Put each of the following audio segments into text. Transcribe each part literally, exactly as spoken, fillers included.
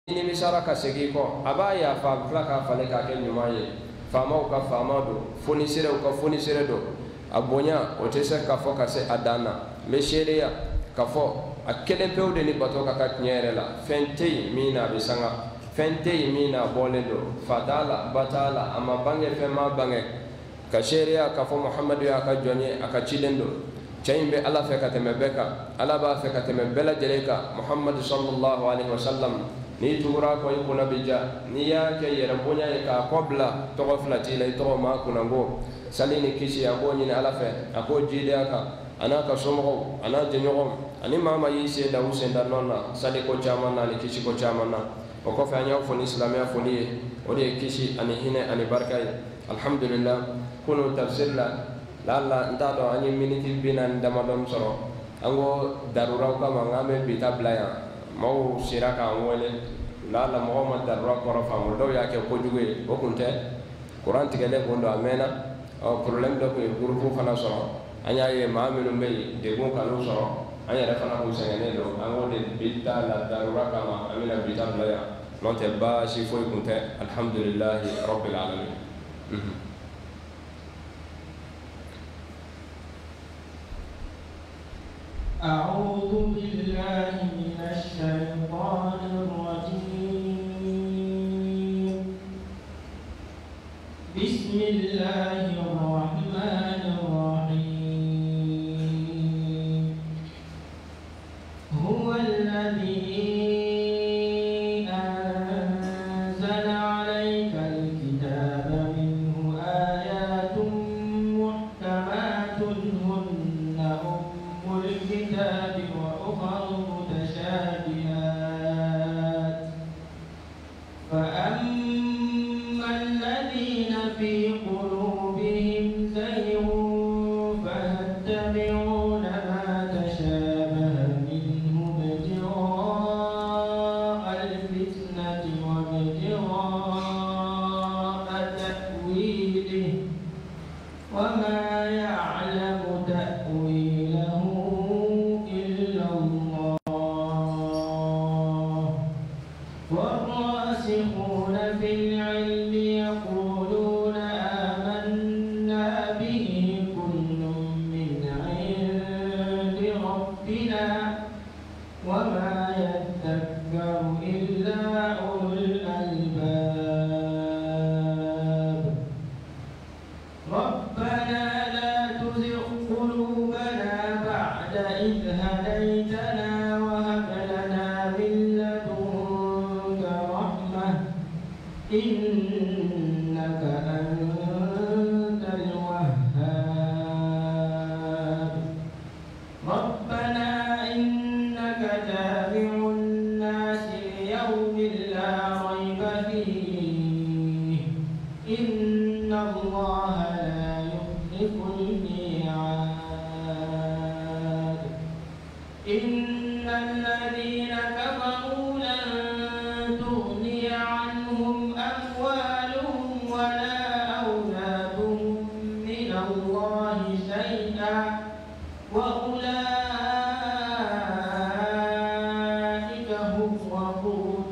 ini misara ka segi ko abaya fa fla ka fale ka ke nyumaye fama ka fama do foni sere ko foni sere do abonya o tese ka fo ka se adana me sheria ka fo akele pewde ni bato ka ka nyere la fente mina bisanga fente mina bolendo fadala batala ama bange fema bange ka sheria ka fo muhammadu ya ka jonye aka chilendo chaimbe ala fe ka teme beka ala ba fe ka teme bela jeleka muhammad sallallahu alaihi wasallam ni tura ko kuna bija ni ya ke yera bonya ka qabla to goflati la to ma kuna go salini kishi ya boni ni ala fe ako jide aka ana ka somo ana jenyo ani mama yise da usenda nonna sali ko chama na ni kishi ko chama na o ko fa nya fo ni islamia fo ni o de kishi ani hine ani barkay alhamdulillah kunu tafsir la lalla ndado ani miniti binan dama dom soro ango darura ka mangame bitablaya mau siraka wole lalla muhammad darura ko rafa mo do yake ko juge o kunte quran tigale bondo amena o problem do ko groupe fana soro anya ye maamelu mbey de gon kanu soro anya da fana ko sengene do ango de bita la darura ka ma amina bitablaya non te ba shi fo kunte alhamdulillah rabbil alamin. أعوذ بالله من الشيطان الرجيم بسم الله الرحمن الرحيم هو الذي أنزل عليك الكتاب منه آيات محكمات هن أم الكتاب وأخر متشابهات فأما الذين في قلوبهم زيغ فيتبعون ما تشابه منه ابتغاء الفتنة وابتغاء تأويله وما يعلم تأويله والراسخون في العلم يقولون آمنا به كل من عند ربنا وما يذكر إلا أولو الألباب ربنا لا تزغ قلوبنا بعد إذ هديتنا وهب لنا من لدنك رحمة إنك أنت الوهاب ربنا إنك جامع الناس ليوم لا ريب فيه إن الله لا يخلف الميعاد إن الذين كفروا لن تغني عنهم أموالهم ولا أولادهم من الله شيئا وأولئك هم وقود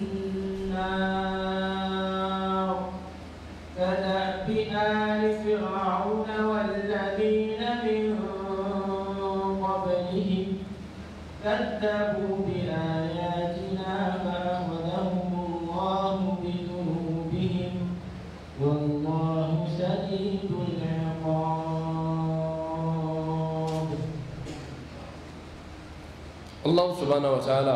النار كدأب آل فرعون والذين من قبلهم كذبوا بآياتنا فأخذهم الله بذنوبهم والله شديد العقاب. الله سبحانه وتعالى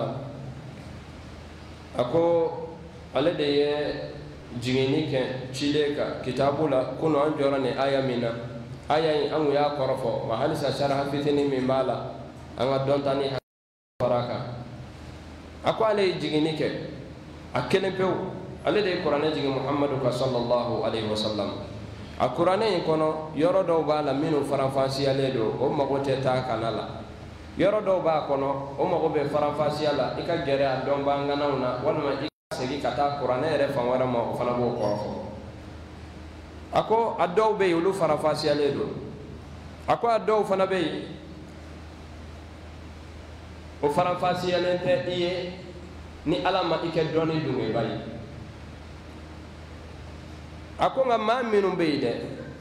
ako ale de ye jigini ke chileka kitabula kuno an jorane aya mina aya in an ya korofo wa halisa sharha fitini min bala an dontani faraka ako ale jigini ke akene pew ale de qur'ane jigi muhammadu ka sallallahu alaihi wasallam a qur'ane kono yoro do bala minu faranfasi ale do o magote ta kanala yoro do ba kono o mago be faranfasi ala ika gere a don ba nganauna wala segi kata qur'ane re fanwara ma fana bo korofo ako addo be yulu faranfasi ale do ako addo fana be o faranfasi ale te iye ni ala ma ike doni dunge bayi ako nga ma minnu be de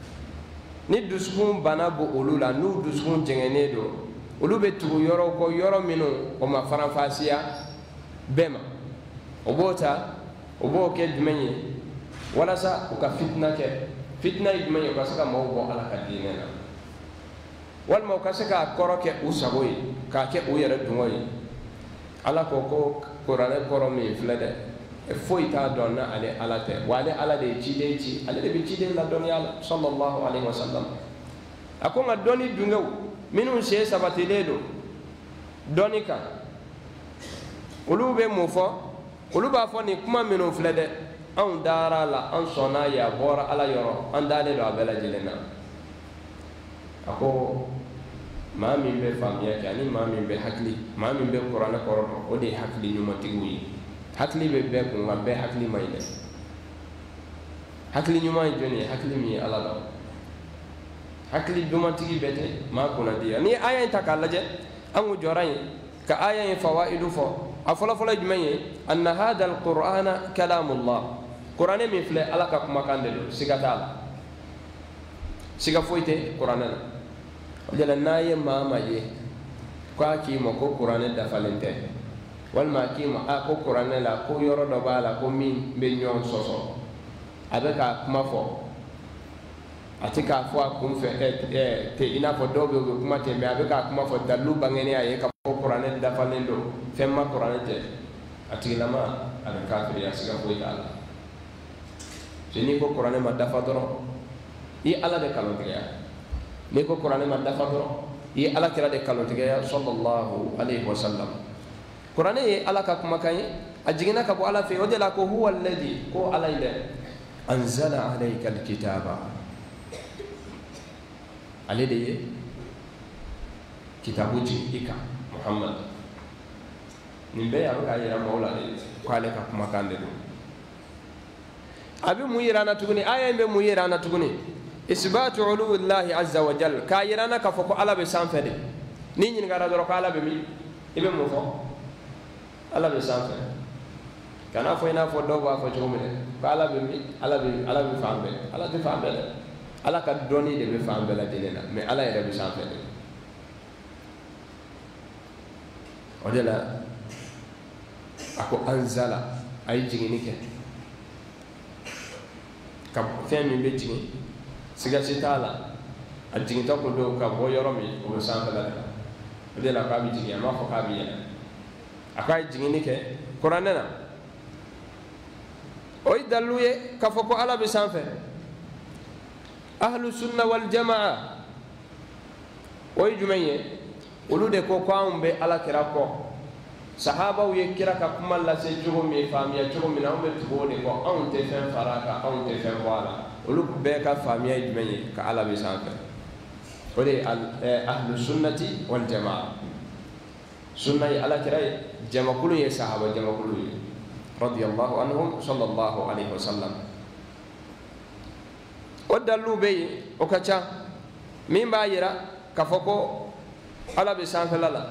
ni dusukun bana bo olu la n'u dusukun jɛngɛnen do olu be tugu yɔrɔ ko yɔrɔ minnu o ma faranfasiya bɛɛ ma o b'o ta o b'o kɛ jumɛn ye walasa u ka fitina kɛ fitina ye jumɛn ye u ka se ka maaw bɔ ala ka diinɛ la walima u ka se k'a kɔrɔ kɛ u sago ye k'a kɛ u yɛrɛ dungɔ ye ala ko ko kuranɛ kɔrɔ min filɛ dɛ foyi t'a dɔn na ale ala tɛ wa ale ala de ye ciden ci ale de bɛ ciden ladɔnniya la sallallahu alaihi wasallam a ko nka dɔnni dungew minnu sen sabatilen don dɔnni kan olu bɛ mun fɔ olu b'a fɔ nin kuma minnu filɛ dɛ anw dara la an sɔnna ye a bɔra ala yɔrɔ an dalen don a bɛɛ lajɛlen na a ko maa min bɛ faamuya kɛ ani maa min bɛ hakili maa min bɛ kuranɛ kɔrɔ dɔn o de ye hakili ɲumantigiw ye hakili bɛ bɛɛ kun nka bɛɛ hakili man ɲi dɛ hakili ɲuman ye jɔnni ye hakili min ye ala la hakili dumantigi bɛɛ tɛ maa kunnadiya ni aya in ta k'a lajɛ an ko jɔra yen ka aya in fawaidu fɔ a fɔlɔfɔlɔ ye jumɛn ye anna hada alqur'ana kalamullah kuranɛ min filɛ ala ka kumakan de don siga t'a la siga foyi tɛ kuranɛ la o de la n'a ye maa ma ye k'a k'i ma ko kuranɛ dafalen tɛ walima k'i ma a ko kuranɛ la ko yɔrɔ dɔ b'a la ko min bɛ ɲɔgɔn sɔsɔ a bɛ k'a kuma fɔ a tɛ k'a fɔ a kun fɛ ɛ tɛ i n'a fɔ dɔw bɛ yen u bɛ kuma ten mɛ a bɛ k'a kuma fɔ dalilu bangenen a ye k'a fɔ ko kuranɛ dafalen don fɛn ma kuranɛ tɛ a tigilama a bɛ kafiri a siga foyi t'a la n'i ko kuranɛ ma dafa dɔrɔn i ye ala de kalontigɛya n'i ko kuranɛ ma dafa dɔrɔn i ye ala kira de kalontigɛya sallallahu alaihi wasallam kuranɛ ye ala ka kumakan ye a jiginna ka bɔ ala fɛ o de la ko huwa alladhi ko ala in dɛ anzala alayka alkitaba ale de ye kitabu jigin i kan muhammad nin bɛɛ a bɛ k'a yira maaw la de ko ale ka kumakan de don a bɛ mun yira an na tuguni aya in bɛ mun yira an na tuguni isbatu uluwillahi azza wa jal k'a yira an na k'a fɔ ko ala bɛ sanfɛ de n'i ɲininkara dɔrɔn ko ala bɛ min i bɛ mun fɔ ala bɛ sanfɛ kana fɔ i n'a fɔ dɔw b'a fɔ cogo min dɛ ko ala bɛ min ala bɛ ala bɛ fan bɛɛ ala tɛ fan bɛɛ dɛ ala ka dɔnni de bɛ fan bɛɛ lajɛlen na mɛ ala yɛrɛ bɛ sanfɛ de o de la a ko anzala a ye jiginni kɛ ka fɛn min bɛ jigin sigasi t'a la a jigintɔ kun don ka bɔ yɔrɔ min o bɛ sanfɛla de la o de la k'a bɛ jigin a m'a fɔ k'a bɛ yɛlɛ a k'a ye jiginni kɛ kuranɛ na o ye dalilu ye k'a fɔ ko ala bɛ sanfɛ ahlu sunna wal jamaa o ye jumɛn ye olu de ko ko anw bɛ ala kira kɔ sahabaw ye kira ka kuma lase cogo min faamuya cogo min na anw bɛ tugu o de kɔ anw tɛ fɛn fara a kan anw tɛ fɛn bɔ a la olu bɛɛ ka faamuya ye jumɛn ye ka ala bɛ sanfɛ o de ye ahlu sunnati wal jamaa sunna ye ala kira ye jamakulu ye sahaba jamakulu ye radiyallahu anhum sallallahu alaihi wasallam o dalilu bɛ yen o ka ca min b'a yira k'a fɔ ko ala bɛ sanfɛla la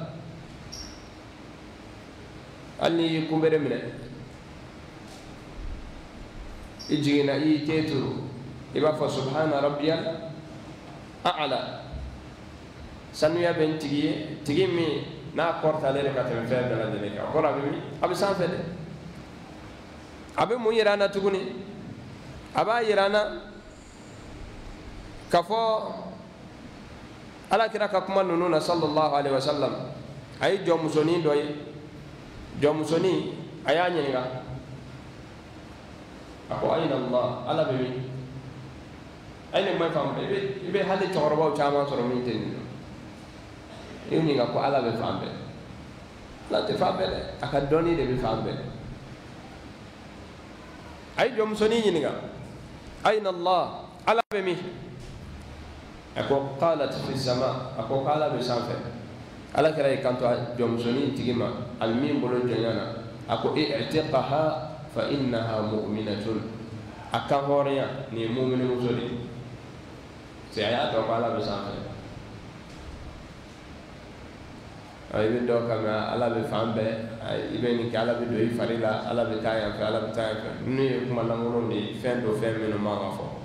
hali n'i y'i kunbere minɛ i jiginna i y'i ten turu i b'a fɔ subhana rabbiyal a'la sanuya bɛ n tigi ye tigi min n'a kɔrɔtalen de ka tɛmɛ fɛn bɛɛ lajɛlen kan o kɔrɔ a bɛ min a bɛ sanfɛ dɛ a bɛ mun yira an na tuguni a b'a yira an na k'a fɔ ala kira ka kuma ninnu na sallallahu alaihi wasallam a ye jɔnmusonin dɔ ye jɔnmusonin a y'a ɲininka a ko ayina Allah ala bɛ min a ye nin kuma in faamu i bɛ i bɛ hali cɛkɔrɔbaw caman sɔrɔ min tɛ nin dɔn i ɲininka ko ala bɛ fan bɛɛ ala tɛ fan bɛɛ dɛ a ka dɔnni de bɛ fan bɛɛ a ye jɔnmusonin ɲininka ayina Allah ala bɛ min a ko qalat fi sama a ko ala bɛ sanfɛ ala kɛra y'i kanto a jɔnmusonin tigi ma a bɛ min bolo jɔnya na a ko i'tiqaha fa innaha mu'minatun a kan hɔrɔnya nin ye mu'mini muso de ye c'est a y'a dɔn ko ala bɛ sanfɛ ay be do kama ala be fambe ay ibe ni kala be do yi farila ala be taya fa ala be taya fa ni kuma la ngoro ni fendo fe meno ma nga fo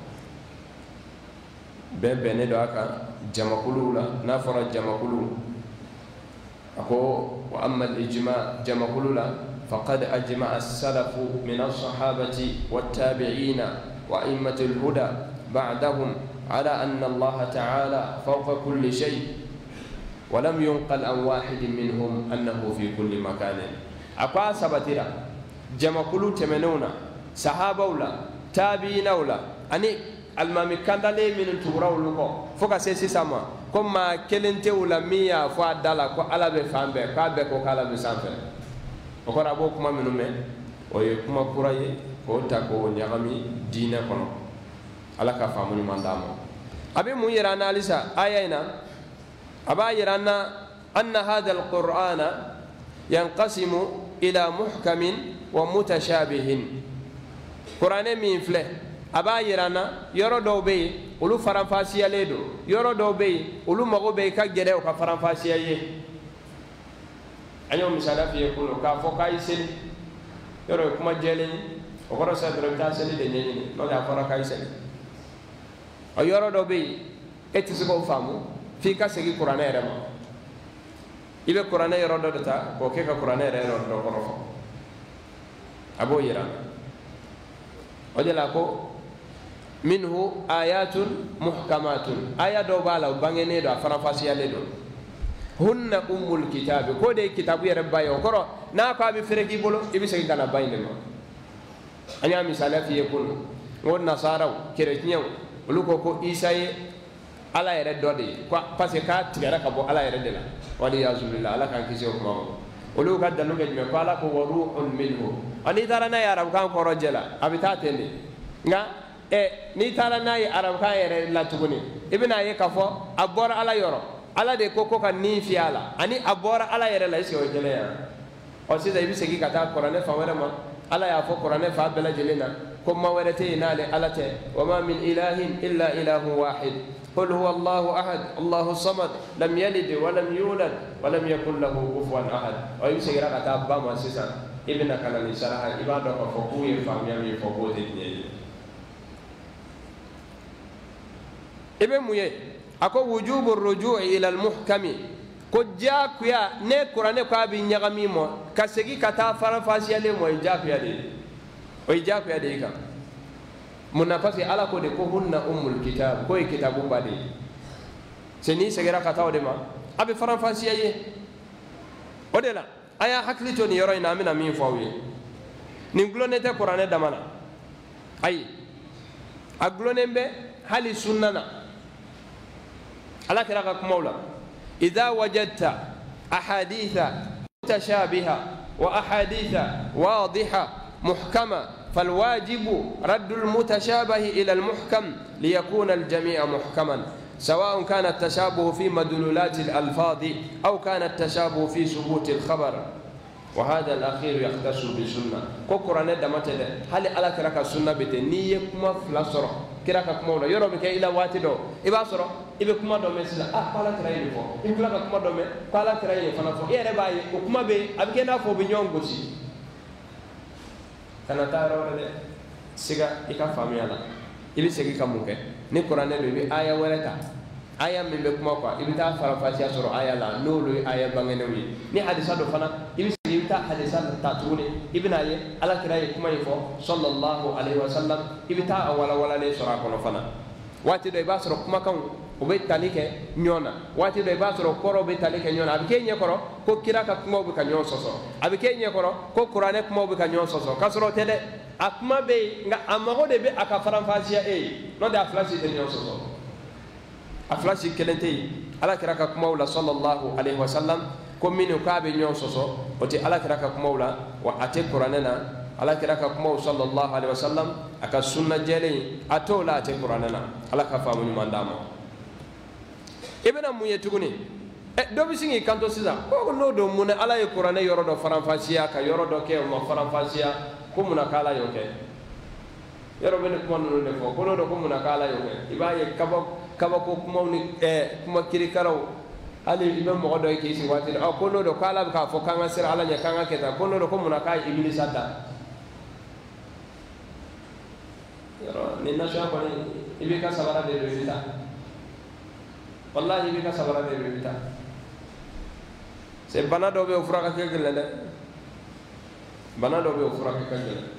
be be ne do aka jamakulu la na fara jamakulu ako wa amma al ijma jamakulu la faqad ajma as-salaf min as-sahabati wat-tabi'ina wa a'immatul huda ba'dahum ala anna Allah ta'ala fawqa kulli shay' ولم ينقل عن واحد منهم أنه في كل مكان أقوى سبتنا جمع كل تمنونا صحابة ولا تابعين ولا أني المامي كان دليل من تورا ولكو فوق سيسي سما كما كلنتي ولا مية فوق دالا كو على بفهم به كابه كو كلا بسامفه وكو رابو كما منو من ويكما كوراي كو تاكو نيغامي دينا كونو على كفامو من دامو أبي مو يرانا لسا آيانا أبا يرانا أن هذا القرآن ينقسم إلى محكم ومتشابه قرآن من فله أبا يرانا يرو دو بي ولو فرنفاسيا ليدو يرو دو بي ولو مغو بي كجده وكفرنفاسيا يه أنيو مثلا في يقولوا كافو كايسل يرو كما جيلين وكرو سيدرو بتاسل دنيني نو دا فرا كايسل أو يرو دو بي اتسكو فامو في كاسيكي قرآن يرمى إذا قرآن يرد دتا وكيك قرآن يرد دتا أبو يران وجلاكو منه آيات محكمات آيات دوبالا وبانغيني دو فرنفاسيا لدو هن أم الكتاب كودي كتاب يربا يوكرو ناكو أبي فرقي بولو إبي سيكي كان باينما أنيا مثالا في يكون والنصارى كريتنيو ولوكو إيساي ala yɛrɛ dɔ de ye parce que k'a tigɛra ka bɔ ala yɛrɛ de la wali yazulila ala k'an kisi o kuma ma olu ka dalu kɛ jumɛn ko ala ko wa ruhun minhu n'i taara n'a ye arabukan kɔrɔ jɛ la a bɛ taa ten de nka ɛ n'i taara n'a ye arabukan yɛrɛ la tuguni i bɛna ye k'a fɔ a bɔra ala yɔrɔ ala de ko ko ka nin fiyɛ a la ani a bɔra ala yɛrɛ la est-ce que o ye kelen ye ɔ sisan i bɛ segin ka taa kuranɛ fan wɛrɛ ma ala y'a fɔ kuranɛ fan bɛɛ lajɛlen na ko maa wɛrɛ tɛ yen n'ale ala tɛ wa ma min ilahin illa ilahun wahid قل هو الله أحد الله الصمد لم يلد ولم يولد ولم يكن له كفوا أحد ويمسك رأى تابا ما سيسان ابن كان لسرها إبادة فقوية فاميامي فقوة الدنيا ابن ميه أكو وجوب الرجوع إلى المحكم كجاك يا نكرا نكوا بنيغامي مو كسيكي كتا فرنفاسيا لي مو يجاك يا دي ويجاك يا دي كام munafasi ala ko de ko hunna ummul kitab ko e kitabu bade seni segera kata o de ma abe faranfasiya ye o de la aya hakli to ni yoro ina amina min fawye ni glonete qur'ane damana ay aglonembe hali sunnana ala kira ka kumawla idha wajadta ahaditha mutashabiha wa ahaditha wadiha muhkama فالواجب رد المتشابه إلى المحكم ليكون الجميع محكما سواء كان التشابه في مدلولات الألفاظ أو كان التشابه في ثبوت الخبر وهذا الأخير يختص بالسنة كقرآن دمتة هل على كراك السنة بتنية كما فلاسرة كراك كما ولا يرى بك إلى واتدو إبا سرة إبا كما دومي سلا آه قال كراي نفو إبا كما دومي قال كراي نفو إيه رباي وكما بي أبكي نافو بنيون غسي kana taa yɔrɔ wɛrɛ dɛ siga i ka faamuya la i bɛ segin ka mun kɛ ni kuranɛ don i bɛ aya wɛrɛ ta aya min bɛ kuma kuwa i bɛ taa faranfasiya sɔrɔ aya la n'olu ye aya bangenenw ye ni hadisa dɔ fana i bɛ segin i bɛ taa hadisa ta tuguni i bɛna ye ala kira ye kuma in fɔ sallallahu alaihi wa sallam i bɛ taa a walawalalen sɔrɔ a kɔnɔ fana waati dɔ i b'a sɔrɔ kumakanw o bɛ tali kɛ ɲɔgɔn na waati dɔ i b'a sɔrɔ kɔrɔw bɛ tali kɛ ɲɔgɔn na a bɛ k'e ɲɛkɔrɔ ko kira ka kumaw bɛ ka ɲɔgɔn sɔsɔ a bɛ k'e ɲɛkɔrɔ ko kuranɛ kumaw bɛ ka ɲɔgɔn sɔsɔ k'a sɔrɔ o tɛ dɛ a kuma bɛ yen nka a mago de bɛ a ka faranfasiya e ye n'o tɛ a fila si tɛ ɲɔgɔn sɔsɔ a fila si kelen tɛ yen ala kira ka kumaw la sallallahu alaihi wa sallam ko minnu k'a bɛ ɲɔgɔn sɔsɔ o tɛ ala kira ka kumaw la wa a tɛ kuranɛ na ala kira ka kumaw sallallahu alaihi wa sallam a ka sunna jɛlen a t'o la a tɛ kuranɛ na ala ka faamu ɲuman d'a ma i bɛna mun ye tuguni ɛ dɔ bɛ sin k'i kanto sisan ko n'o don mun na ala ye kuranɛ yɔrɔ dɔ faranfasiya ka yɔrɔ dɔ kɛ o ma faranfasiya ko mun na k'ala y'o kɛ yɔrɔ bɛ ni kuma ninnu de fɔ ko n'o don ko mun na k'ala y'o kɛ i b'a ye kaba kabako kumaw ni ɛɛ kuma kirikaraw ali ibe mo do ki si wati o ko no do kala ka fo kanga sir ala nya kanga keta ko no do ko munaka iblis ata yaro ni na sha ko ni ibe ka sabara de bita wallahi ibe ka sabara de bita se bana do be ofura ka ke gele de bana do be ofura ka ke gele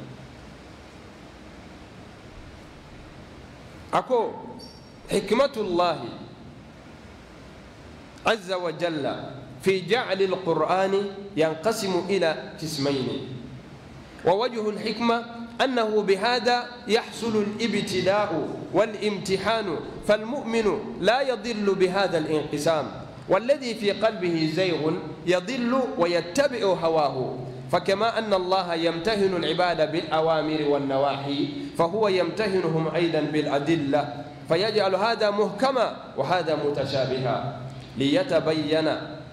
ako hikmatullahi عز وجل في جعل القرآن ينقسم إلى قسمين ووجه الحكمة أنه بهذا يحصل الابتلاء والامتحان فالمؤمن لا يضل بهذا الانقسام والذي في قلبه زيغ يضل ويتبع هواه فكما أن الله يمتهن العباد بالأوامر والنواهي فهو يمتهنهم أيضا بالأدلة فيجعل هذا محكما وهذا متشابها ليتبين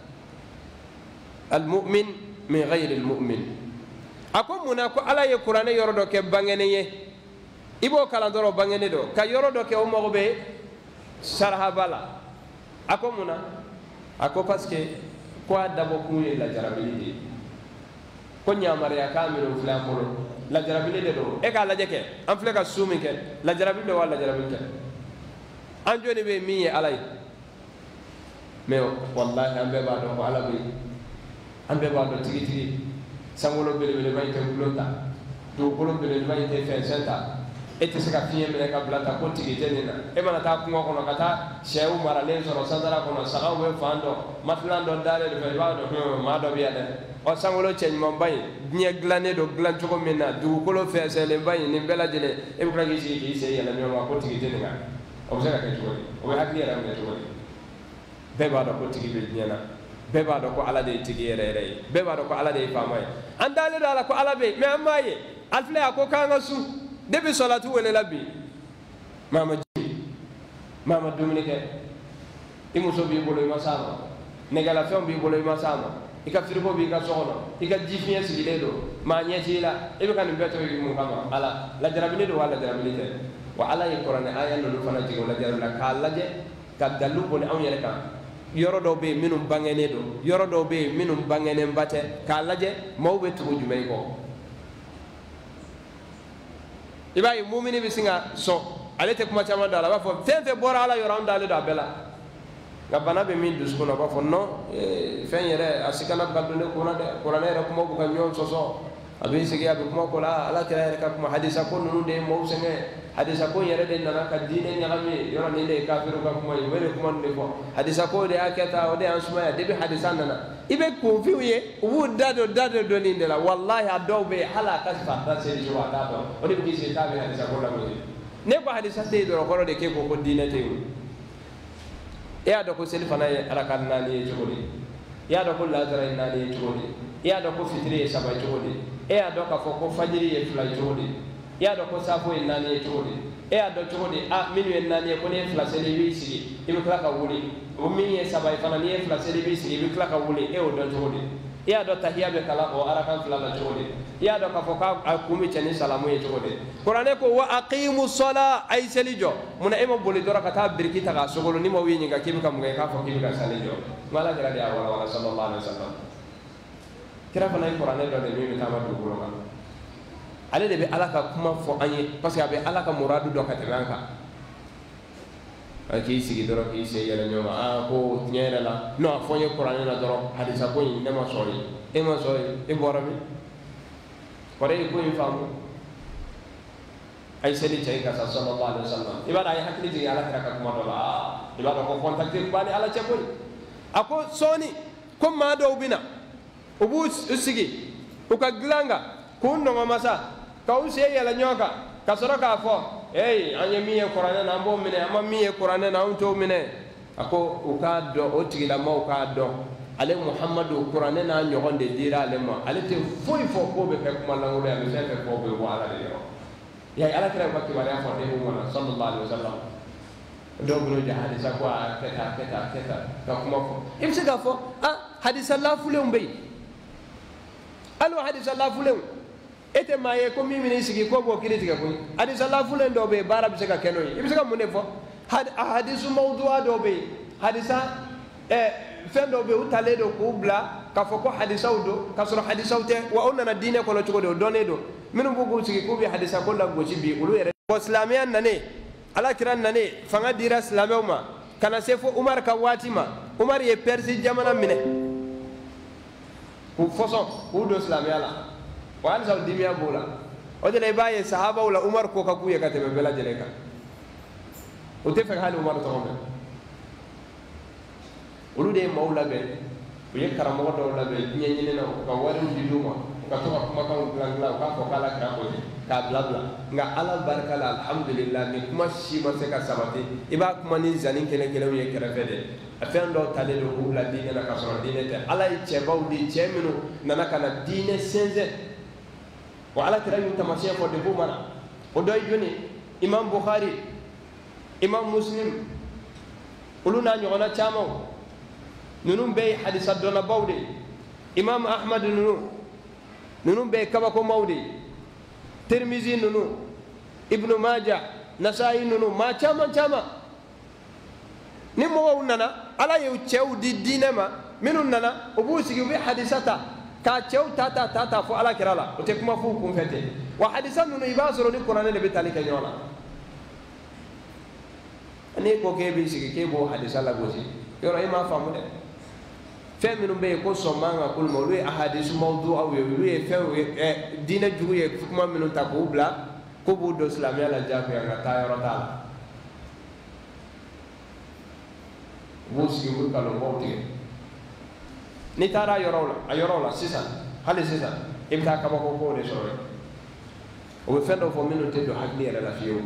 المؤمن من غير المؤمن أكون مناكو على يقرأنا يردو كبانيني إبو كالاندورو بانيني دو كا يردو كأمو بي شرها بالا أكون منا أكو باسكي كوا دابو كوني لا جرابيلي دي كونيا ماريا كاميرو فلامورو لا جرابيلي دو إيكا لا جكي أنفلكا سومي كي لا جرابيلي ولا جرابيلي كي أنجوني بي مية علي mais wallahi ambe ba do ko ala bi ambe ba do tigi tigi sangolo bele bele bay te blota do bolo bele bay te fe senta ete saka fiye mele ka blata ko tigi tenina e mana ta kuma kono kata shew mara len so sandara kono saka we fando matlan do dale de ba do ma do biya de o sangolo chen mo bay nye glane do glan to ko minna du ko lo fe sele bay ni bela jele e bukra gi ci ci se yala nyoma ko tigi tenina o saka ke to o hakli ra me to beba do ko tigi be nyana beba do ko ala de tigi rere beba do ko ala de famay andale do ala ko ala be me amaye alfle ko kanga su debi salatu wala labbi mama ji mama dominike imuso bi bolo ma sama negala fam bi bolo ma sama ika firgo bi ka sono ika jifien sigile do ma nyeti la ibe kan beto yi mu kama ala la jarabini do wala jarabini te wa ala yi qur'an ayan do fana jigo la jarabla ka laje ka dalu ko ne am yere kan yoro do be minum bangene do yoro do be minum bangene mbate ka laje mawbe tugo jumay ko ibay mu'mini bi singa so alete kuma chama dala ba fo fenfe bora ala yoro andale do bela ngabana be min dus kono ba fo no fen yere asikana badune ko na de ko na re kuma bu kan nyon so so abi sigi abi kuma ko la ala tira re ka kuma hadisa ko nunu de mo senge hadisa ko yere de nana ka dine nyagami yoro ni de kafiru ka kuma yere kuma de ko hadisa ko de aketa o de ansuma ya de bi hadisa nana ibe ko fiuye wu dado dado do ni de la wallahi adobe hala ka fa ta se ji wa dado o de bi se ta be hadisa ko la mo ne ko hadisa de do ko de ke ko ko dine te e ado ko sel fana ala kan nani e jogodi ya do ko la tara nani e jogodi ya do ko fitri e saba jogodi e ado ka fo ko fajiri e fla jogodi ya do ko safo e nani e jogodi e ado jogodi a minu e nani e ko ne fla sele wi sigi ibe kala ka wuli o min e saba e fana ni e fla sele wi sigi ibe kala ka wuli e o do jogodi e ado tahiya be kala o arakan fla la jogodi e ado ka fo ka akumi chani salamu e jogodi qur'ane ko wa aqimu sala ay selijo muna e mo boli dora ka ta birki ta ka sogolo ni mo wi nyinga kibi kam ngai ka fo kibi ka salijo mala gara dia wala wala sallallahu alaihi wasallam kira fana qur'ane do de mi tama du bolo kan ale de be ala ka kuma fo anye parce que abe ala ka muradu do ka temanka aki sigi doro ki se yele nyoma a ko nyere la no fo nye qur'ane la doro hadisa ko ni ma sori e ma sori e borami kore ko infamu ay seli cey ka sallallahu alaihi wasallam ibada ay hakli ji ala ka kuma do la ibada ko contacter bani ala ce boy ako soni ko ma do bina ubu usigi uka glanga kunno masa ka use yela nyoka ka soro ka fo hey anye miye qur'ana na mbo mine ama miye qur'ana na unto mine ako uka do o tigila ma uka do ale muhammadu qur'ana na nyogonde dira ale ma ale te foi fo ko be fe kuma la ngure ale fe ko be wala de yo ya ala kira bakki wala fo de mo na sallallahu alaihi wasallam do bro ja hadisa ko keta keta keta ka kuma fo imse ga fo ah hadisa la fule umbe alo hadisa la fule ete maye ko mimi ni sigi ko bo kiri tiga ko hadisa la fule ndo be bara bi sega kenoyi imse ga munne fo hadisu mawdu'a do be hadisa eh fendo be utale do ko bla ka foko hadisaw do ka soro hadisaw te wa onna dine ko no tugo do done do minum bugu sigi ko bi hadisa ko la goci bi ulu yere ko islamiyan nane ala kiran nane fanga dira islamiyaw ma kana sefo umar ka watima umar ye persi jamana mine ku foso ku do islamiya la wa an saw dimiya bola o de lay baye sahaba wala umar ko ka ku ye ka tebe bela jele ka o te fe hali umar to ko olu de mawla be o ye karamo do la be nyenye na ka wari di duma ka to ka kuma kan glangla ka ko kala kra ko ka blabla nga ala baraka la alhamdulillah ni kuma shi ma se ka sabati iba kuma ni zanin kele kele ye kera fede afen do tale do ko la dine na ka so dine te ala i che baw di che minu nana kana dine senze wa ala kira yu tamashe ko de bumana o doy joni imam bukhari imam muslim ulu na nyona chamo nunum be hadisa dona bawde imam ahmad nunu nunum be kaba ko mawde tirmizi nunu ibnu majah nasai nunu ma chama chama ni mo nana ala yu chew di dinema minun nana obu sigi be hadisata ka chew tata tata fo ala kirala o te kuma fu kum fete wa hadisa nunu ibasoro ni qur'an ne be talika nyola ani ko ke bi sigi ke bo hadisa la gosi yoro ima famu de fɛn minnu bɛ yen ko sɔnman ka k'olu ma olu ye ahadisu mawdu aw ye olu ye fɛn ɛ diinɛ jugu ye kuma minnu ta k'u bila ko b'u don silamɛya la diyagoya nka taa yɔrɔ t'a la u b'u sigi u b'u kalonbaw tigɛ n'i taara a yɔrɔw la a yɔrɔw la sisan hali sisan i bɛ taa kabako kow de sɔrɔ yen o bɛ fɛn dɔ fɔ minnu tɛ don hakili yɛrɛ la fiyewu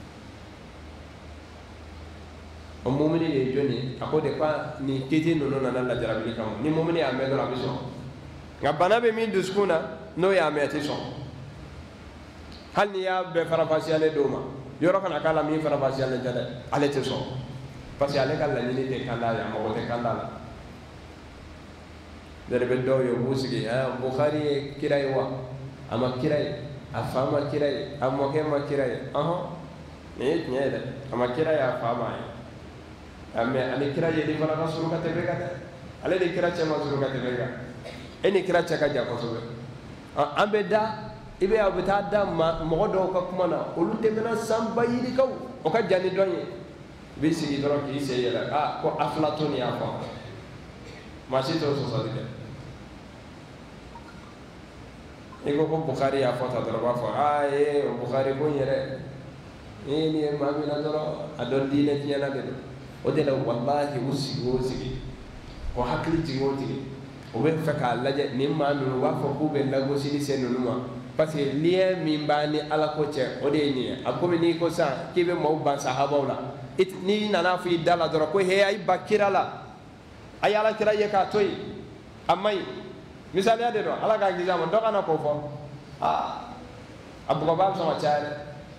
o mumini ye joni a ko de fa ni kiti ninnu nana lajarabili kama ni mumini y'a mɛn dɔrɔn a bɛ sɔn nka bana bɛ min dusukun na n'o y'a mɛn a tɛ sɔn hali n'i y'a bɛɛ farafasiyalen d'o ma yɔrɔ kana k'a la min farafasiyalen tɛ dɛ ale tɛ sɔn parce que ale ka laɲini tɛ kanda ye a mɔgɔ tɛ kanda la dere bɛ dɔw ye u b'u sigi ɛ Bukhari ye kira ye wa a ma kira ye a fa ma kira ye a mɔkɛ ma kira ye ɔhɔn nin ye tiɲɛ ye dɛ a ma kira ye a fa ma ye ame ani kira ye di fana ka suru ka tebe ka ale de kira cɛ ma suru ka tebe ka e ni kira cɛ ka jan kosɛbɛ an bɛ da i bɛ a bɛ taa da mɔgɔ dɔw ka kuma na olu tɛmɛna san ba yirikaw o ka jan ni dɔn ye i bɛ sigi dɔrɔn k'i sen yɛlɛ a ko Aflatun y'a fɔ maa si t'o sɔsɔli kɛ n'i ko ko Bukhari y'a fɔ tan dɔrɔn u b'a fɔ aa ee Bukhari ko n yɛrɛ ni nin ye maa min na dɔrɔn a dɔn diinɛ tiɲɛna de don o de la wallahi u sigi o sigi o hakili jigi o jigi o bɛ fɛ k'a lajɛ nin maa ninnu u b'a fɔ k'u bɛ lagosili se ninnu ma parce que lien min b'a ni ala ko cɛ o de ye nin ye a komi n'i ko sisan k'i bɛ maaw ban sahabaw la n'i nana fɔ i da la dɔrɔn ko he a ye ba kira la a ye ala kira ye k'a to yen a ma ɲi misaliya de don ala k'a kisi a ma dɔ kana k'o fɔ aa a bɔgɔba bɛ sɔn ka caya dɛ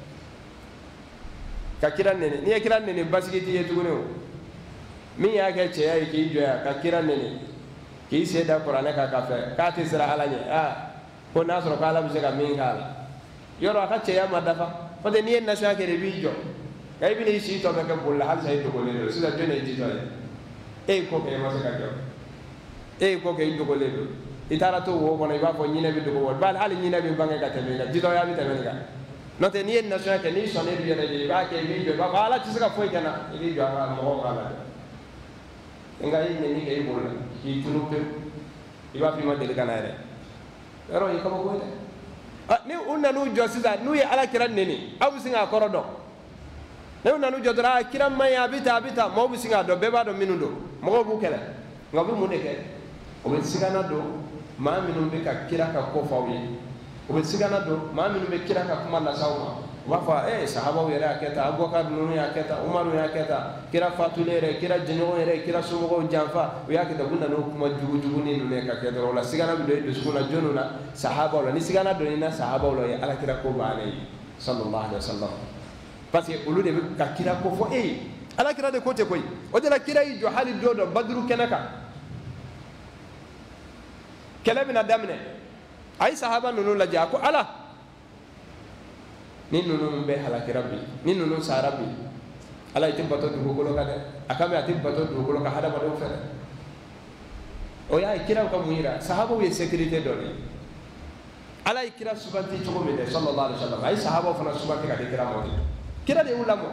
ka kira nene n'i ye kira nene basigi t'i ye tuguni o min y'a kɛ cɛya ye k'i jɔya ka kira nene k'i sen da kuranɛ kan ka fɛ k'a tɛ siran ala ɲɛ aa ko n'a sɔrɔ ko ala bɛ se ka min k'a la yɔrɔ a ka cɛya ma dafa n'o tɛ n'i ye nasiya kɛ de i b'i jɔ nka i bɛna i si tɔ bɛ kɛ boli la halisa i dogolen don sisan jɔn de ye jitɔ ye e ye ko kɛ i ma se ka jɔ e ye ko kɛ i dogolen don i taara to wo kɔnɔ i b'a fɔ ɲinɛ bɛ dogo wɔ bali hali ɲinɛ bɛ bange ka tɛmɛ i kan jitɔya bɛ tɛmɛ nin kan n'o tɛ n'i ye nasiya kɛ n'i sɔnna i bɛ yɛrɛ de i b'a kɛ i b'i jɔ i b'a fɔ ala tɛ se ka foyi kɛ n na i b'i jɔ a ka mɔgɔw k'a lajɛ nka i nɛni kɛ i bolo la k'i tunu pewu i b'a fɔ i ma deli ka na yɛrɛ yɔrɔ o ye kabako ye dɛ ni u nan'u jɔ sisan n'u ye ala kira nɛni aw bɛ sin k'a kɔrɔ dɔn n'u nan'u jɔ dɔrɔn a kira man ɲi a bɛ tan a bɛ tan maaw bɛ sin k'a dɔn bɛɛ b'a dɔn minnu don mɔgɔw b'u kɛlɛ nka u bɛ mun de kɛ o bɛ sigana don maa minnu bɛ ka kira ka ko fɔ aw ye o bɛ sigana don maa minnu bɛ kira ka kuma lase aw ma u b'a fɔ ee sahabaw yɛrɛ y'a kɛ tan Abubakar ninnu y'a kɛ tan Umaru y'a kɛ tan kira fatulen yɛrɛ kira jɛɲɔgɔn yɛrɛ kira somɔgɔw janfa u y'a kɛ tan u nana o kuma jugu jugu ni ninnu ye ka kɛ dɔrɔn o la sigana bɛ don i dusukun na jɔnniw na sahabaw la ni sigana donna i na sahabaw la o ye ala kira ko bannen ye sallallahu alaihi wa sallam parce que olu de bɛ ka kira ko fɔ e ye ala kira de ko tɛ koyi o de la kira y'i jɔ hali don dɔ Baduru kɛnɛ kan kɛlɛ bɛna daminɛ a ye sahaba ninnu lajɛ a ko ala ni ninnu bɛ halakira bi ni ninnu sara bi ala i tɛ bato dugukolo kan dɛ a ka mɛ a tɛ bato dugukolo kan hadamadenw fɛ dɛ o ya kira ko muira sahaba ye sécurité doni ala kira subanti to mi de sallallahu alaihi wasallam ay sahaba fana subanti ka de kira mo kira de ulamo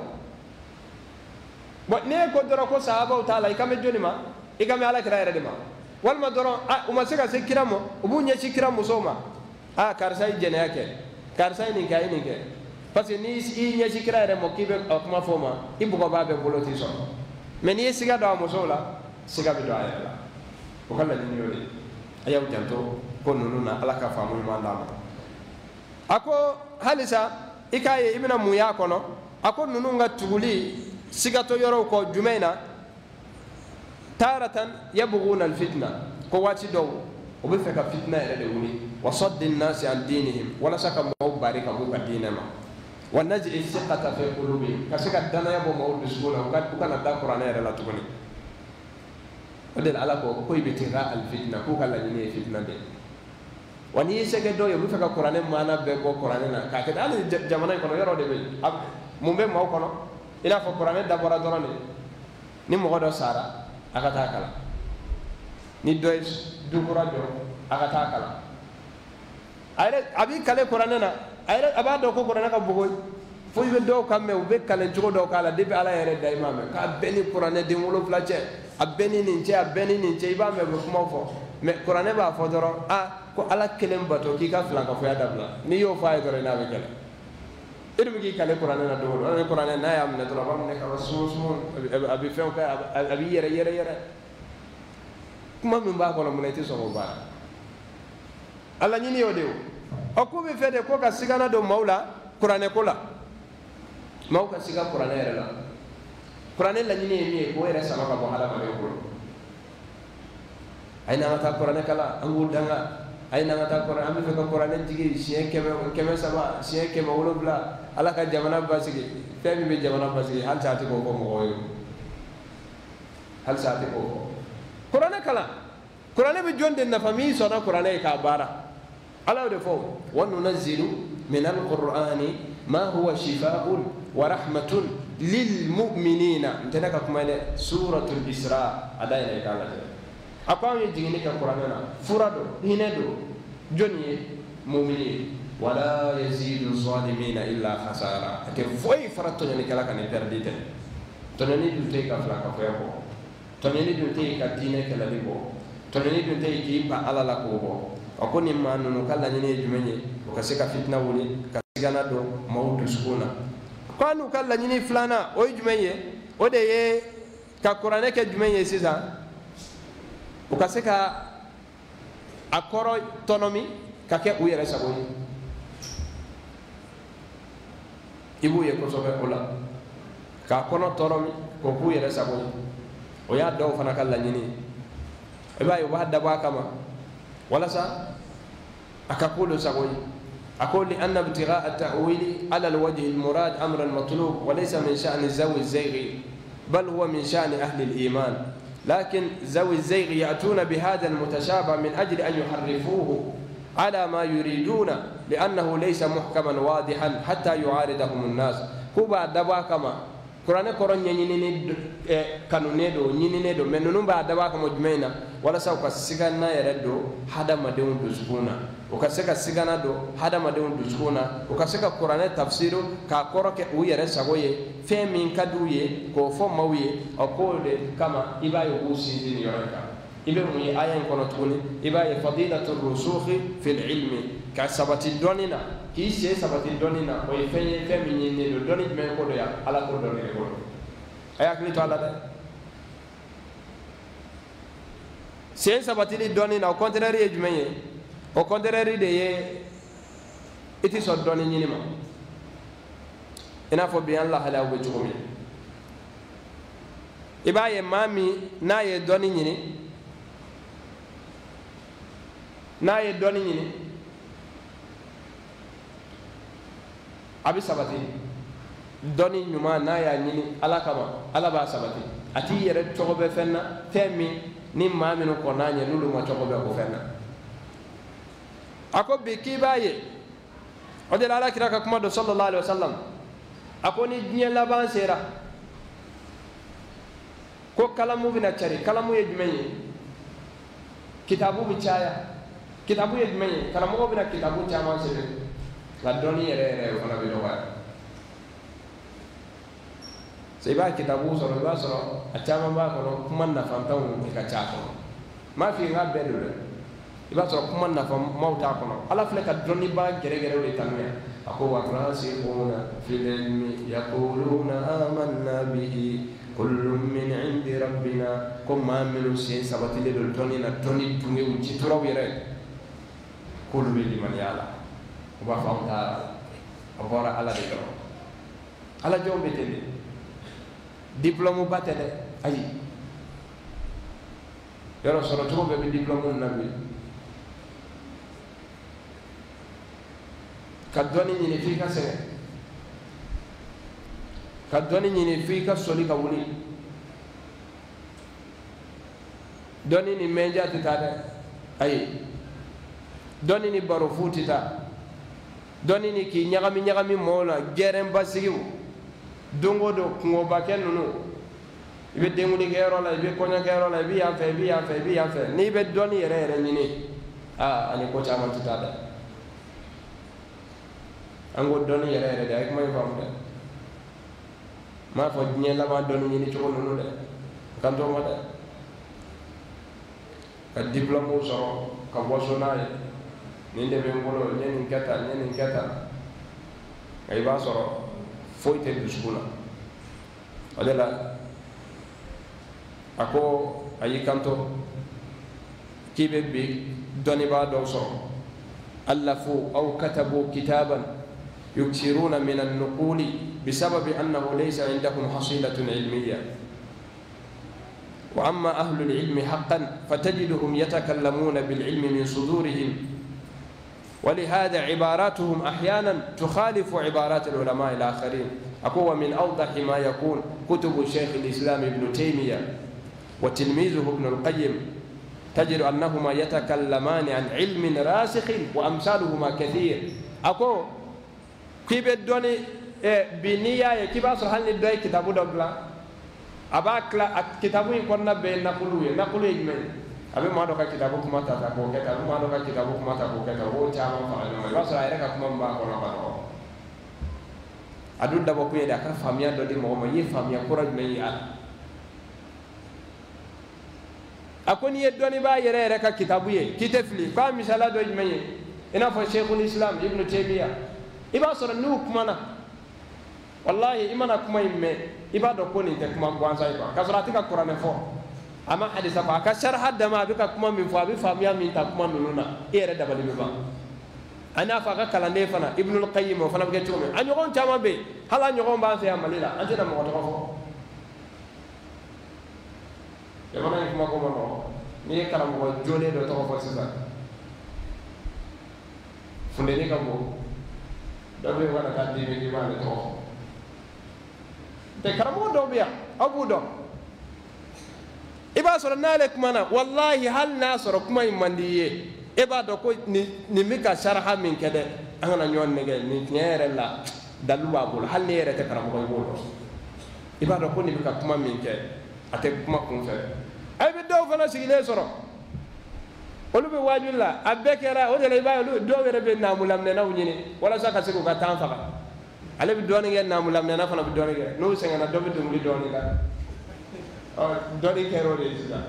bo ne ko doro ko sahaba o taala ikame joni ma ikame ala kira yere de ma wal ma doro a o ma se ka se kira mo o bu nya ci kira mo soma a karsa jene yake karsa ni kay ni ke parce que ni i nya ci kira yere mo kibe o kuma foma ibu ko babe boloti so mais ni siga do mo sola siga be do ayala o kala ni yoni ayaw janto ko nunu na ala ka famu ma ndama ako halisa ikaye ibina muya kono ako nunu nga tuguli siga to yoro ko jumaina taratan yabghuna alfitna ko wati do o be feka fitna ere de wuli wa saddi an-nas an dinihim wala saka mo barika mo dinama wa naj'i thiqata fi qulubihim kasika dana yabo mo dusuna ko kana da qur'ana ere la tuguni odel ala ko ko ibtira alfitna ko kala ni fitna de wani sege do yo be feka qur'ana mana be ko qur'ana na ka ke dal jamana ko yoro de be mo be mo kono ila fo qur'ana da bora dorone ni mo do sara akata kala ni doy du qur'an do akata kala ayre abi kale qur'ana na ayre abado ko qur'ana ka bugoy fo be do kamme o be kale jogo do kala de be ala yere da imam ka beni qur'ana de wolo flache abeni ni nche abeni ni nche iba me kuma fo me qur'ana ba fo doro a ko ala kelem bato ki ka flan ka fo ya dabla ni yo fa ay doro na be kele edu gi kale qur'ana na do ala qur'ana na ya amne to ba ne ka rasul abi fe ka abi yere yere yere kuma min ba ko no mun eti so ba ala nyini yo de o ko be fede ko ka sigana do maula qur'ana ko la mau ka siga qur'ana yere la qur'ana la nyini mi ko yere sama ka bo ala ma ko ayna mata qur'ana kala angu danga ayna mata qur'ana am fe ko qur'ana jigi sien keme keme sama sien keme wolo bla ala ka jamana basigi femi be jamana basigi hal saati ko ko mo yo hal saati ko qur'ana kala qur'ana be jonde na fami sona qur'ana ka bara ala de fo wa nunazzilu min alqur'ani ma huwa shifaa'un wa rahmatun lil mu'minina ntaka kuma ne suratul isra adayna kala akwa yi jingine ka qur'ana na furado hinedo joni mu'mini wala yazidu zalimina illa khasara ake foi faratto ne kala kan perdite to ne du te ka fla ka fo to ne du te ka dine kala libo to ne du te ki ba ala la ko akoni manu kala ne jumenye o ka seka fitna wuli ka sigana do mawdu sukuna kwanu kala nyini flana o jumenye o de ye ka qur'ane ke jumenye sisa o ka seka akoro tonomi ka ke u yere saboyi ibu ye ko sobe ola ka kono toromi ko ku yere saboyi o ya do fana kala nyini e bayi wa daba kama wala sa akakulu saboyi أقول لأن ابتغاء التأويل على الوجه المراد أمر مطلوب وليس من شأن ذوي الزيغ بل هو من شأن أهل الإيمان لكن ذوي الزيغ يأتون بهذا المتشابه من أجل أن يحرفوه على ما يريدون لأنه ليس محكما واضحا حتى يعارضهم الناس كوبا دبا كما قرآن قرآن ينيني كانونيدو ينينيدو من نوبا دبا كما جمينا ولا سوف سيغانا يردو هذا ما دون دسكونا ukaseka sigana do hada madon dusuna ukaseka qur'ane tafsiru ka koroke uyere sagoye femi kaduye ko fo mawiye akole kama ibayo usindini yoraka ibe mu ayan kono tuni ibaye fadilatu rusukhi fil ilmi ka sabati donina ki se sabati donina o fenye femi ni do doni me ko do ya ala ko do ne ko aya kli to ala da se sabati donina au contraire e jumenye au contraire de ye iti so doni nyini ma ina fo bi Allah hala wo jumi ibaye mami na ye doni nyini na ye doni nyini abi sabati doni nyuma na ya nyini ala kama ala ba sabati ati yere togobe fenna temi ni mami no konanye lulu ma togobe ko fenna ako bi kibaye o de la kira ka kuma do sallallahu alaihi wasallam ako ni dinya laban sera ko kalamu bina cari kalamu ye jumenye kitabu bi caya kitabu ye jumɛn karamɔgɔ bɛna kitabu caman sɛbɛn nka dɔnni yɛrɛ yɛrɛ o fana bɛ dɔgɔya i b'a kitabu sɔrɔ i b'a sɔrɔ a caman b'a kɔnɔ kuma nafantanw ka ca a kɔnɔ m'a f'i ye n k'a bɛɛ don dɛ i b'a sɔrɔ kuma nafamaw t'a kɔnɔ ala filɛ ka dɔnnibaa gɛrɛgɛrɛw de tanu yan a ko wa rasikhuna fil ilmi yaquluna amanna bihi kullun min indi rabbina ko maa minnu sen sabatilen don dɔnni na dɔnni dungew jituraw yɛrɛ k'olu bɛ limaniya la u b'a fɔ anw taara a bɔra ala de dɔrɔn ala jɔnw bɛ ten de diplôme ba tɛ dɛ ayi yɔrɔ sɔrɔ cogo bɛɛ bɛ diplôme na bi ka dɔnni ɲini f'i ka sɛgɛn ka dɔnni ɲini f'i ka sɔli ka wuli dɔnni ni mɛnja tɛ taa dɛ ayi dɔnni ni baro fu tɛ taa dɔnni ni k'i ɲagami ɲagami mɔɔw la gɛrɛnbasigiw don o don kungobakɛ ninnu i bɛ denkulikɛyɔrɔ la i bɛ kɔɲɔkɛyɔrɔ la i bɛ yan fɛ i bɛ yan fɛ i bɛ yan fɛ n'i bɛ dɔnni yɛrɛ yɛrɛ ɲini aa ani ko caman tɛ taa dɛ an ko dɔnni yɛrɛ yɛrɛ de a ye kuma in faamu dɛ n m'a fɔ diɲɛ laban dɔnni ɲini cogo ninnu dɛ kan t'o ma dɛ ka diplôme sɔrɔ ka waso n'a ye nin de bɛ n bolo n ye nin kɛ tan n ye nin kɛ tan nka i b'a sɔrɔ foyi tɛ dusukun na o de la a ko a y'i kanto k'i bɛ bi dɔnnibaa dɔw sɔrɔ allafu aw katabu kitaban yuksiruna min an-nuquli bisababi annahu laysa indahum hasilatun ilmiyya wa amma ahlu al-ilmi haqqan fatajiduhum yatakallamuna bil-ilmi min sudurihim ولهذا عباراتهم أحيانا تخالف عبارات العلماء الآخرين أقوى من أوضح ما يكون كتب شيخ الإسلام ابن تيمية وتلميذه ابن القيم تجد أنهما يتكلمان عن علم راسخ وأمثالهما كثير أقول كيف الدوني بنية كيف أصل هل ندعي كتابه دبلا أباكلا كتابه يكون بين نقوله نقوله يجمل abe ma do ka kitabu kuma ta ta ko keta ma do ka kitabu kuma ta ko keta wo chama fa no ba so ayre ka kuma ba ko no ba no adu da ba ku yeda ka famia do di mo mo yi famia ko raj me ya akoni ye doni ba yere yere ka kitabu ye kitefli ka misala do jmenye ina fa sheikhul islam ibn taymiya iba so nu kuma na wallahi imana kuma imme iba do ko ni te kuma ko ansa iba ka surati ka qur'an fo ama hadisa fa ka sharha dama be ka kuma min fa be famiya min ta kuma nununa ere da bali be ba ana fa ka kalande fana ibn al-qayyim fana be to me an yogon chama be hala nyogon ba fe amalila ante da mo to ko e mana kuma ko mo ni kala mo jole do to ko sisa funde ni ka mo do be wala ka di be ma to te karamo do biya abu do iba sɔrɔ n'ale kumana wallahi hali n'a sɔrɔ kuma in man di i ye e b'a dɔn ko nin nin bɛ ka saraha min kɛ dɛ an kana ɲɔgɔn nɛgɛ nin tiɲɛ yɛrɛ la dalu b'a bolo hali ne yɛrɛ tɛ karamɔgɔ i b'o dɔn i b'a dɔn ko nin bɛ ka kuma min kɛ a tɛ kuma kun fɛ a bɛ dɔw fana sigilen sɔrɔ olu bɛ wajibi la a bɛɛ kɛra o de la i b'a ye olu dɔw yɛrɛ bɛ naamu laminɛnaw ɲini walasa ka se k'u ka temps faga ale bɛ dɔɔnin kɛ naamu laminɛna fana bɛ dɔɔnin kɛ n'o sɛgɛnna dɔ bɛ dɔnkili dɔɔnin la dɔɔnin kɛra o de ye sisan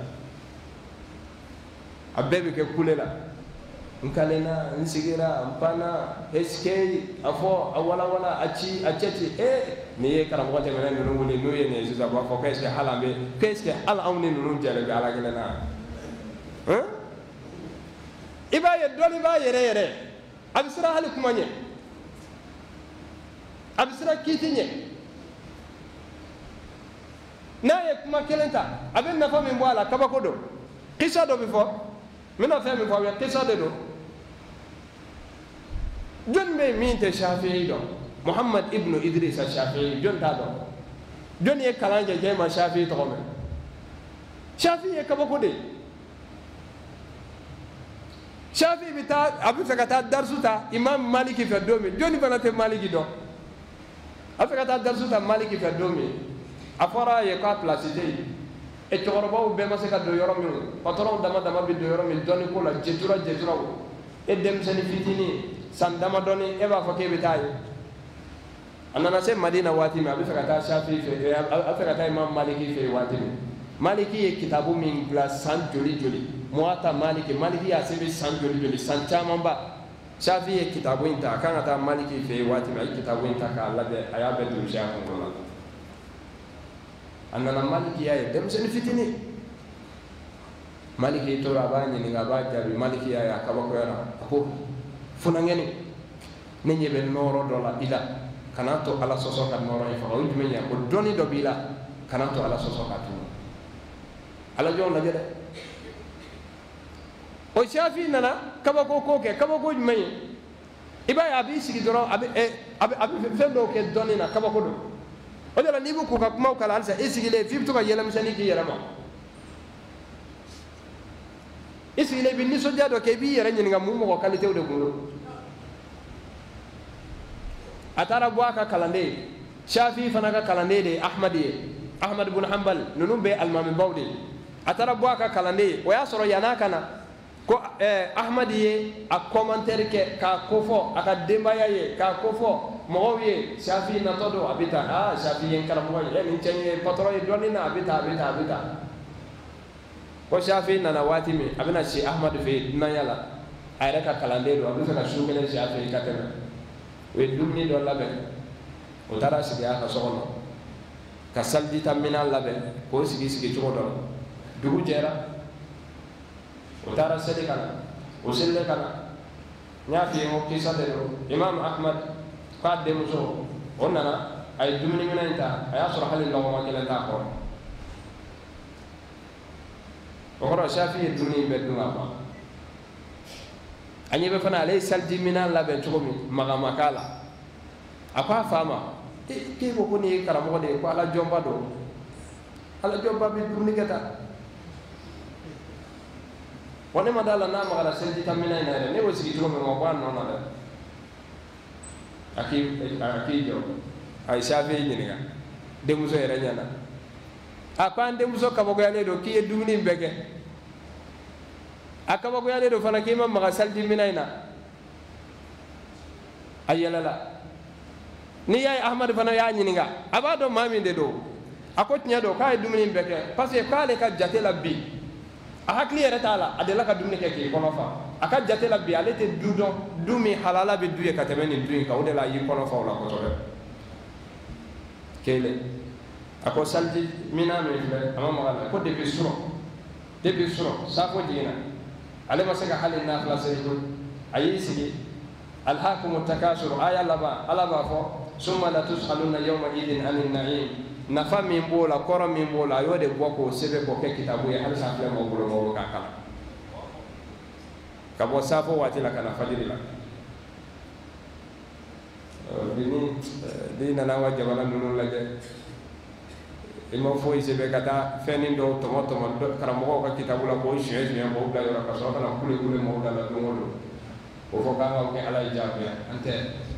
a bɛɛ bɛ kɛ kule la n kalenna n sigira n panna esike a fɔ a walawala a ci a cɛ ci ee n'i ye karamɔgɔ tɛmɛnen ninnu wele n'o ye nin ye sisan u b'a fɔ ko est ce que hali an bɛ ko est ce que hali anw ni ninnu jɛlen bɛ ala kelen na hein i b'a ye dɔɔnin b'a yɛrɛ yɛrɛ a bɛ siran hali kuma ɲɛ a bɛ siran kiiti ɲɛ n'a ye kuma kelen ta a bɛ nafa min bɔ a la kabako don kisa dɔ bɛ fɔ n bɛna fɛn min fɔ aw ye kisa de don jɔn bɛ yen min tɛ Shafi'i dɔn Muhammad ibn Idris Shafi'i jɔn t'a dɔn jɔn ye kalan kɛ jɛn ma Shafi'i tɔgɔ mɛn Shafi'i ye kabako de ye Shafi'i bɛ taa a bɛ fɛ ka taa darisu ta Imam Maliki fɛ don min jɔn fana tɛ Maliki dɔn a bɛ fɛ ka taa darisu ta Maliki fɛ don min a fɔra a ye k'a place tɛ yen e cɔkɔrɔbaw bɛɛ ma se ka don yɔrɔ min patron dama dama bi don yɔrɔ min dɔnni ko la jetura jetura e denmisɛnnin fitinin san damadɔni e b'a fɔ k'e bɛ taa ye a nana se Madina waati min a bɛ fɛ ka taa Shafi fɛ a bɛ fɛ ka taa Imam Maliki fɛ waati min Maliki ye kitabu min bila san joli joli Muwatta Maliki Maliki y'a sɛbɛn san joli joli san camanba Shafi ye kitabu in ta a kan ka taa Maliki fɛ waati min a ye kitabu in ta k'a lajɛ a y'a bɛɛ durusi a kunkolo la a nana Maliki y'a ye denmisɛnnin fitinin Maliki tora a b'a ɲininka a b'a jaabi Maliki y'a ye a kabakoyara a ko funangɛni ne ɲɛ bɛ nɔɔrɔ dɔ la i la kana to Ala sɔsɔ ka nɔɔrɔ in faga o ye jumɛn ye ko dɔnni dɔ b'i la kana to Ala sɔsɔ ka tunu Ala jɔn lajɛ dɛ o Shafi nana kabako ko kɛ kabako jumɛn ye i b'a ye a b'i sigi dɔrɔn a bɛ a bɛ a bɛ fɛn dɔw kɛ dɔnni na kabako don o de la n'i bɛ k'u ka kumaw kalan halisa i sigilen f'i bɛ to ka yɛlɛmisɛnnin k'i yɛrɛ ma i sigilen i bɛ nisɔndiya dɔ kɛ i b'i yɛrɛ ɲininka mun mɔgɔ qualité de kun don a taara bɔ a ka kalanden Shafi fana ka kalanden de ye Ahmad ye Ahmad ibn Hanbal ninnu bɛɛ alimamibaw de ye a taara bɔ a ka kalanden ye o y'a sɔrɔ yan'a ka na ko ɛɛ Ahmad ye a commentaire kɛ k'a kofɔ a ka denbaya ye k'a kofɔ mɔgɔw ye Shafi natɔ don a bɛ taa aa Shafi ye n karamɔgɔ ye nin cɛ ye patron ye dɔɔnin na a bɛ taa a bɛ taa a bɛ taa ko Shafi nana waati min a bɛna si Ahmad fɛ yen dunanya la a yɛrɛ ka kalanden don a bɛ fɛ ka su kelen si a fɛ yen ka tɛmɛ o ye dumuni dɔ labɛn o taara sigi a ka so kɔnɔ ka salijita minan labɛn k'o sigi sigi cogo dɔ la dugu jɛra o taara seli ka na o selilen ka na n y'a f'i ye ko kisa de don Imam Ahmad k'a denmuso o nana a ye dumuni minɛn in ta a y'a sɔrɔ hali nɔgɔma kelen t'a kɔrɔ o kɔrɔ Shafi ye dumuni in bɛɛ dun ka ban a ɲɛ bɛ fana ale ye saliji minan labɛn cogo min magama k'a la a ko a fa ma k'e ko ko nin ye karamɔgɔ de ye ko Ala jɔnba don Ala jɔnba bɛ dumuni kɛ tan wa ne ma d'a la n'a magara salijita minan in na yɛrɛ ne y'o sigi cogo min ma bɔ a nɔ na dɛ a k'i a k'i jɔ a ye Shafi ɲininka denmuso yɛrɛ ɲɛna a ko an denmuso kabakoyalen don k'i ye dumuni in bɛɛ kɛ a kabakoyalen don fana k'i ma maga saliji minan in na a yɛlɛla n'i y'a ye Ahmad fana y'a ɲininka a b'a dɔn maa min de don a ko tiɲɛ don k'a ye dumuni in bɛɛ kɛ parce que k'ale ka jate la bi a hakili yɛrɛ t'a la a delila ka dumuni kɛ k'i kɔnɔ fa a ka jate la bi ale tɛ du dɔn du min halala bɛ du ye ka tɛmɛ nin du in kan o de la a y'i kɔnɔ fa o la kosɛbɛ kelen a ko saliji minan min filɛ a ma maga la ko depuis surɔ depuis surɔ safo jiginna ale ma se ka hali nafila seli a y'i sigi alhaakumu takasur aya laban ala b'a fɔ summa latus'alunna yawma idin anin na'im nafa min b'o la kɔrɔ min b'o la a y'o de bɔ k'o sɛbɛn k'o kɛ kitabu ye halisa filɛ mɔgɔw bolo mɔgɔw k'a kalan ka bɔ safo waati la ka na fajiri la bi ni n'i nana an ka jamana ninnu lajɛ i ma foyi sɛbɛn ka taa fɛnnin dɔw tɔmɔ tɔmɔ karamɔgɔw ka kitabu la k'o suɲɛ suɲɛ mɔgɔw bila yɔrɔ ka sɔrɔ ka na kule kule mɔgɔw da la don o don o fɔ k'an ka kɛ ala ye jaabiya an tɛ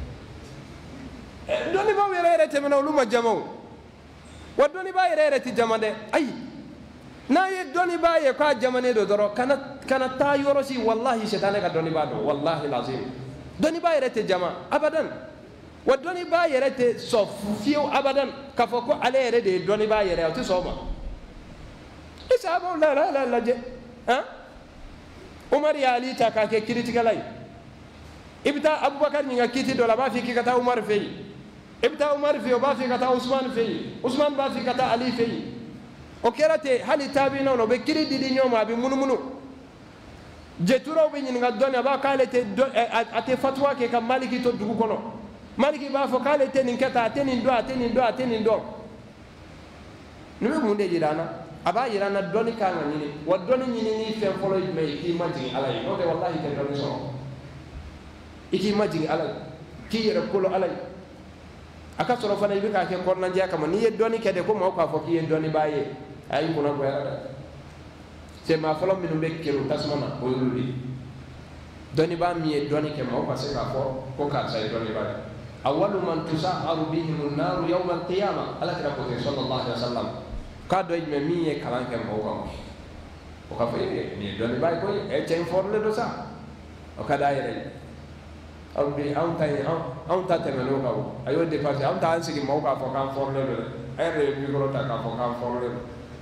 dɔnnibaw yɛrɛ yɛrɛ tɛmɛna olu ma jama o wa dɔnnibaa yɛrɛ yɛrɛ tɛ jama dɛ ayi n'a ye dɔnnibaa ye k'a jamanen don dɔrɔn kana kana taa yɔrɔ si walahi sɛtanɛ ka dɔnnibaa don walahi lazim dɔnnibaa yɛrɛ tɛ jama abadan wa dɔnnibaa yɛrɛ tɛ sɔn fiyewu abadan k'a fɔ ko ale yɛrɛ de ye dɔnnibaa yɛrɛ o tɛ sɔn o ma i sahabaw la la lajɛ han Umar y'ali ta k'a kɛ kiritigɛla ye i bɛ taa Abubakar ɲininka kiiti dɔ la a b'a fɔ k'i ka taa Umar fɛ yen i bɛ taa Umar fɛ yen o b'a fɔ i ka taa Usman fɛ yen Usman b'a fɔ i ka taa Ali fɛ yen o kɛra ten hali taabinaw na o bɛ kiri di di ɲɔgɔn ma a bɛ munumunu jɛturaw bɛ ɲininka dɔnni a b'a k'ale tɛ a tɛ fatuwa kɛ ka Maliki to dugu kɔnɔ Maliki b'a fɔ k'ale tɛ nin kɛ tan a tɛ nin dɔn a tɛ nin dɔn a tɛ nin dɔn nin bɛ mun de jira an na a b'a jira an na dɔnni kan ka ɲini wa dɔnni ɲinini fɛn fɔlɔ ye jumɛn ye k'i ma jigin Ala ye n'o tɛ walahi i tɛ dɔnni sɔrɔ i k'i ma jigin Ala ye k'i yɛrɛ kolo Ala ye a ka sɔrɔ fana i bɛ k'a kɛ kɔrɔnandiya kama n'i ye dɔnni kɛ de ko maaw k'a fɔ k'i ye dɔnnibaa ye a y'i kunna goyara dɛ c'est maa fɔlɔ minnu bɛ kɛlɛ tasuma na o y'olu de ye dɔnnibaa min ye dɔnni kɛ maaw ka se k'a fɔ ko karisa ye dɔnnibaa ye awwalu man tusa'aru bihim an-naru yawma al-qiyamah alakira ko ten sallallahu alaihi wasallam ka do me mi e kalan ke mo ko o ka fe ni do ni bay ko e chen for le do sa o ka daire aw bi aw tay aw ta te no ka ayo de pas aw ta ansi mo ka fo kan for le do ay re mi ko ta ka fo kan for le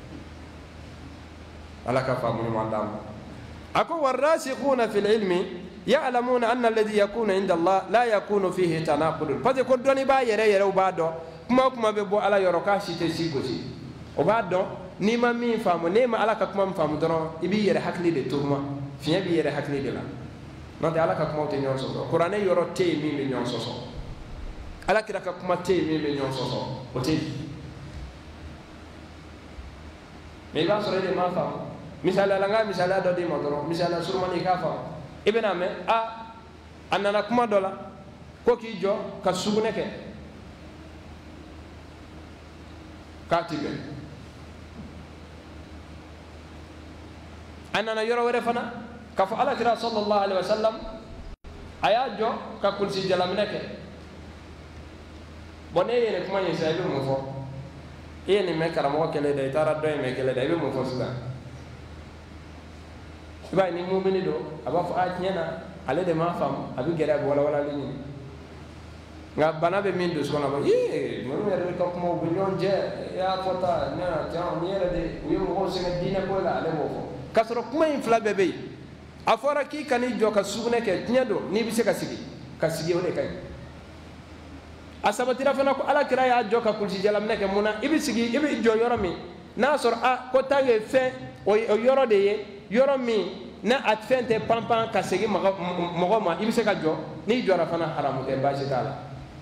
ala ka fa mu mandam ako warasikhuna fil ilmi يعلمون أن الذي يكون عند الله لا يكون فيه تناقض parce que doni ba yere yere o ba do kuma kuma be bo ala yoro ka shite sigosi o ba do ni ma min famu ne ma ala ka kuma famu doro ibi yere hakli de turma fiya bi yere hakli de la no de ala ka kuma te nyon so qur'an yoro te mi be nyon so so ala kira ka kuma te mi be nyon so so o te me ba so re ma famu misala la nga misala do di mo doro misala surma ni ka famu ibn ame a anana kuma dola ko ki jo ka sugune ke ka tibe anana yoro were fana ka fa ala kira sallallahu alaihi wasallam aya jo ka kulsi jalamne ke bone yene kuma yesa ibe mo fo yene me karamo kele de tara do me kele de ibe mo fo suga ba ni mu'mini do aba fa atnyana ale de ma fam abi gere wala wala li ni nga bana be min do sona ba ye mo mere ko mo bu nyon je ya fota na ta ni era de wi mo ko se dina ko la ale mo fo kasro kuma in fla bebe afora ki kani jo ka sugne ke nyado ni bi se ka sigi ka sigi wala kay asabatira fana ko ala kira ya jo ka kulsi jalam ne ke muna ibi sigi ibi jo yoro mi na sor a ko tange fe o yoro de ye yoro mi na atfente pampan ka segi mogo ma ibi se ka jo ni jora fana haramu ke baji tala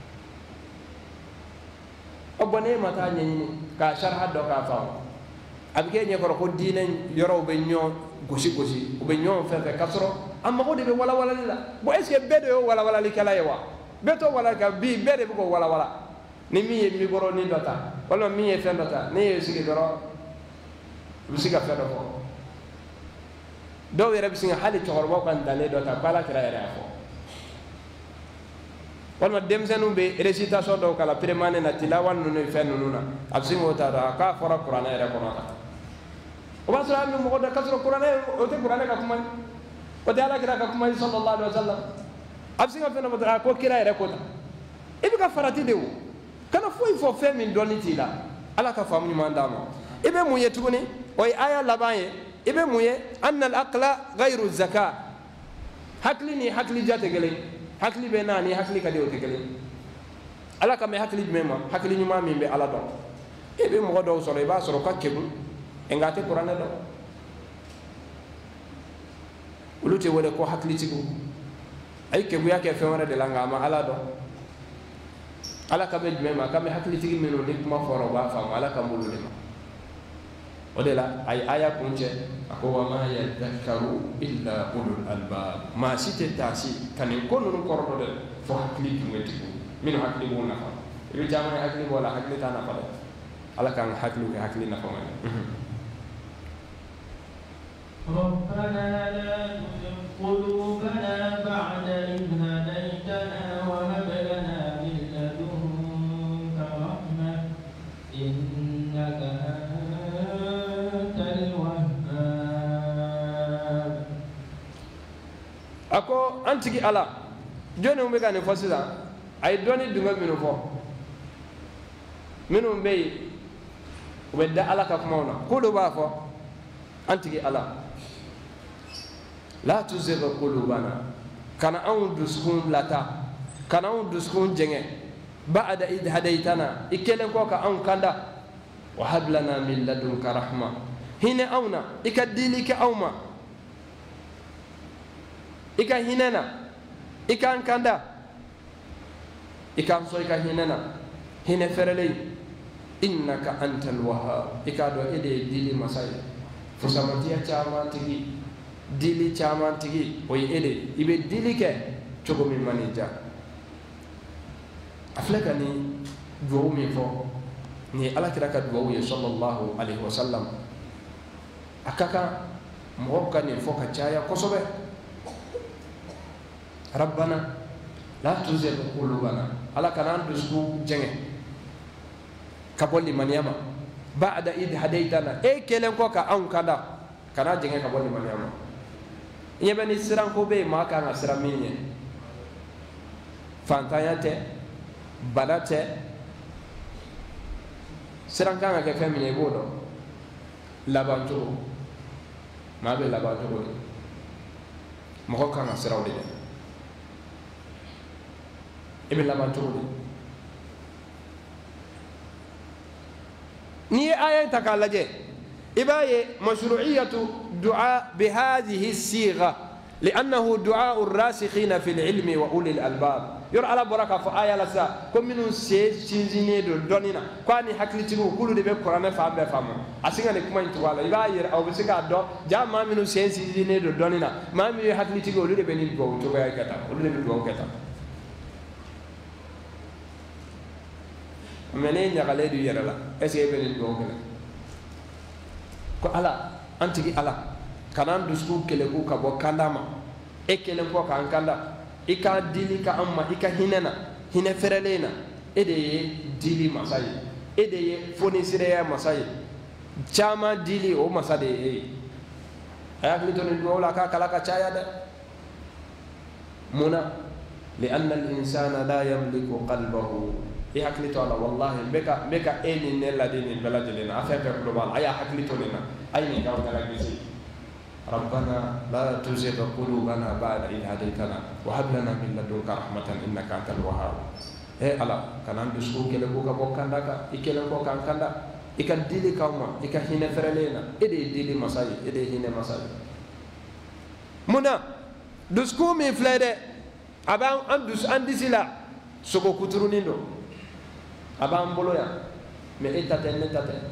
o bone mata nyi ka sharha do ka fa abike nye ko dinen yoro be nyon gosi gosi o be nyon fe fe kasro amma ko de be wala wala la bo est ce que bedo yo wala wala li kala yewa beto wala ka bi bede ko wala wala ni mi mi goro ni dota wala mi e fe dota ni sigi doro bisika fe do ko do yere bisinga hali togorbo kan dale do ta bala kira yere afo wala demsenu be recitation do kala premane na tilawan no fe no na absingo ta da ka fora qur'ana yere ko mata o ba sala mi mo da kasro qur'ana o te qur'ana ka kuma o te ala kira ka kuma sallallahu alaihi wasallam absinga fe no da ko kira yere ko ta ibi ka farati de wo kana foi fo fe min doniti la ala ka famu mandama ibe mu yetuguni o aya labaye ibe muye anna al-aqla ghayru az-zaka hakli ni hakli jate gele hakli be nani hakli kadi o tegele ala kam hakli mema hakli nyuma mi be ala do ibe mo do so re ba so ka kebu engate qur'ana do ulute wole ko hakli tigo ay kebu yake fe wona de langa ma ala do ala kam mema kam hakli tigi meno ni kuma foro ba fa ala kam bulu de odela ay aya kunje ako wa ma yadhakkaru illa ulul albab ma site tasi kanin kono non kordo de fo hakli ngeti min hakli mo nafa ibi jama hakli wala hakli ta nafa ala kan hakli ke hakli nafa man ربنا لا تزغ قلوبنا بعد إذ هديتنا وهب لنا من لدنك رحمة إنك ako antigi ala joni umbe gane fosila ay doni dunga minu fo minu be wedda ala ka kuma ko do ba fo antigi ala la tuzigh qulubana kana an duskun lata kana an duskun jenge ba'da id hadaytana ikelen ko ka an kanda wa hab lana min ladunka rahma hina auna ikadilika auma ika hinena ika kanda ika so ika hinena hine ferele innaka antal wahhab ika do ede dili masay fo samatiya chama tigi dili chama tigi o ede ibe dili ke chogo mi manija aflaka ni do mi fo ni ala kira ka do wi sallallahu alaihi wasallam akaka mo ka ni fo ka chaya kosobe rabbana la tuzigh qulubana ala kana ndusku jenge kabolli maniyama ba'da id hadaytana e kelen ko ka an kada kana jenge ka bonni maniyama nyebe ni siran ko be ma ka na siran minye fantayate balate siran kan ka fem minye bodo labanto ma be labanto ko mo ko kan siran de ibe labanto ko ni aya takalaje ibaye mashru'iyatu du'a bihadhihi as-sigha لأنه دعاء الراسخين في العلم وأولي الألباب ير على بركة في آية لسا كم من سيد شنزيني دول دونينا كواني حكلي تقول كل ده بقرآن فهم بفهم أسيغا نكما ينتوالا يباير أو بسيكا دو جاء ما من سيد شنزيني دول دونينا ما من حكلي تقول ده بني دو تبايا كتا ولو ده بدو كتا منين يغالي دو يرلا أسيغا بني دو كتا كو ألا أنتكي ألا kanan dusku kele ku ka bo kandama e kele ko kan kanda e ka dili ka amma e ka hinena hine ferelena e de dili masai e de foni sireya masai chama dili o masade e ayak ni tonin do la ka kala ka chaya de muna لأن الإنسان لا يملك قلبه e hakli to ala wallahi beka beka eni nella dini beladilina afefe global aya hakli to nina ay ni gaw dala gisi ربنا لا تزغ قلوبنا بعد إذ هديتنا وهب لنا من لدنك رحمة إنك أنت الوهاب إيه الله كان عنده سكوك اللي بوكا بوكا داكا إكلم بوكا كندا إكان ديلي كوما إكان هنا فرلينا إدي ديلي مساي إدي هنا مساي منا دسكو من فلادة أبان أندس أندسلا سكو كترونينو أبان بولويا مي إتاتن نتاتن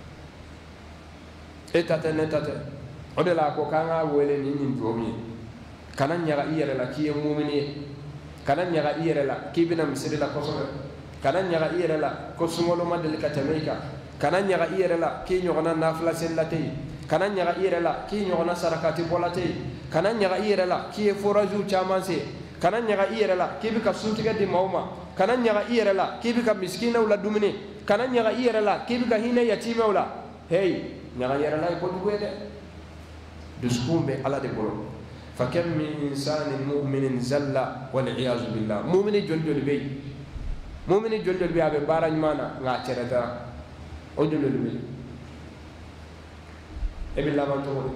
إتاتن نتاتن odela ko kanga wele ni nin domi kana nyaga iyere la kiye mu'mini kana nyaga iyere la kibina misiri la kosobe kana nyaga iyere la ko sumolo madel ka tameka kana nyaga iyere la ki nyogona nafla sellati kana nyaga iyere la ki nyogona sarakati bolati kana nyaga iyere la ki foraju chamanse kana nyaga iyere la ki bi ka suntiga di mauma kana nyaga iyere la ki bi ka miskina wala dumini kana nyaga iyere la ki bi ka hina yatima wala hey nyaga iyere la ko duwede دسكون به على دبلو فكم من إنسان مؤمن زل والعياذ بالله مؤمن جلد البي مؤمن جلد البي أبي بارج مانا غاتشة ترى أجلد البي ابن لابان تقول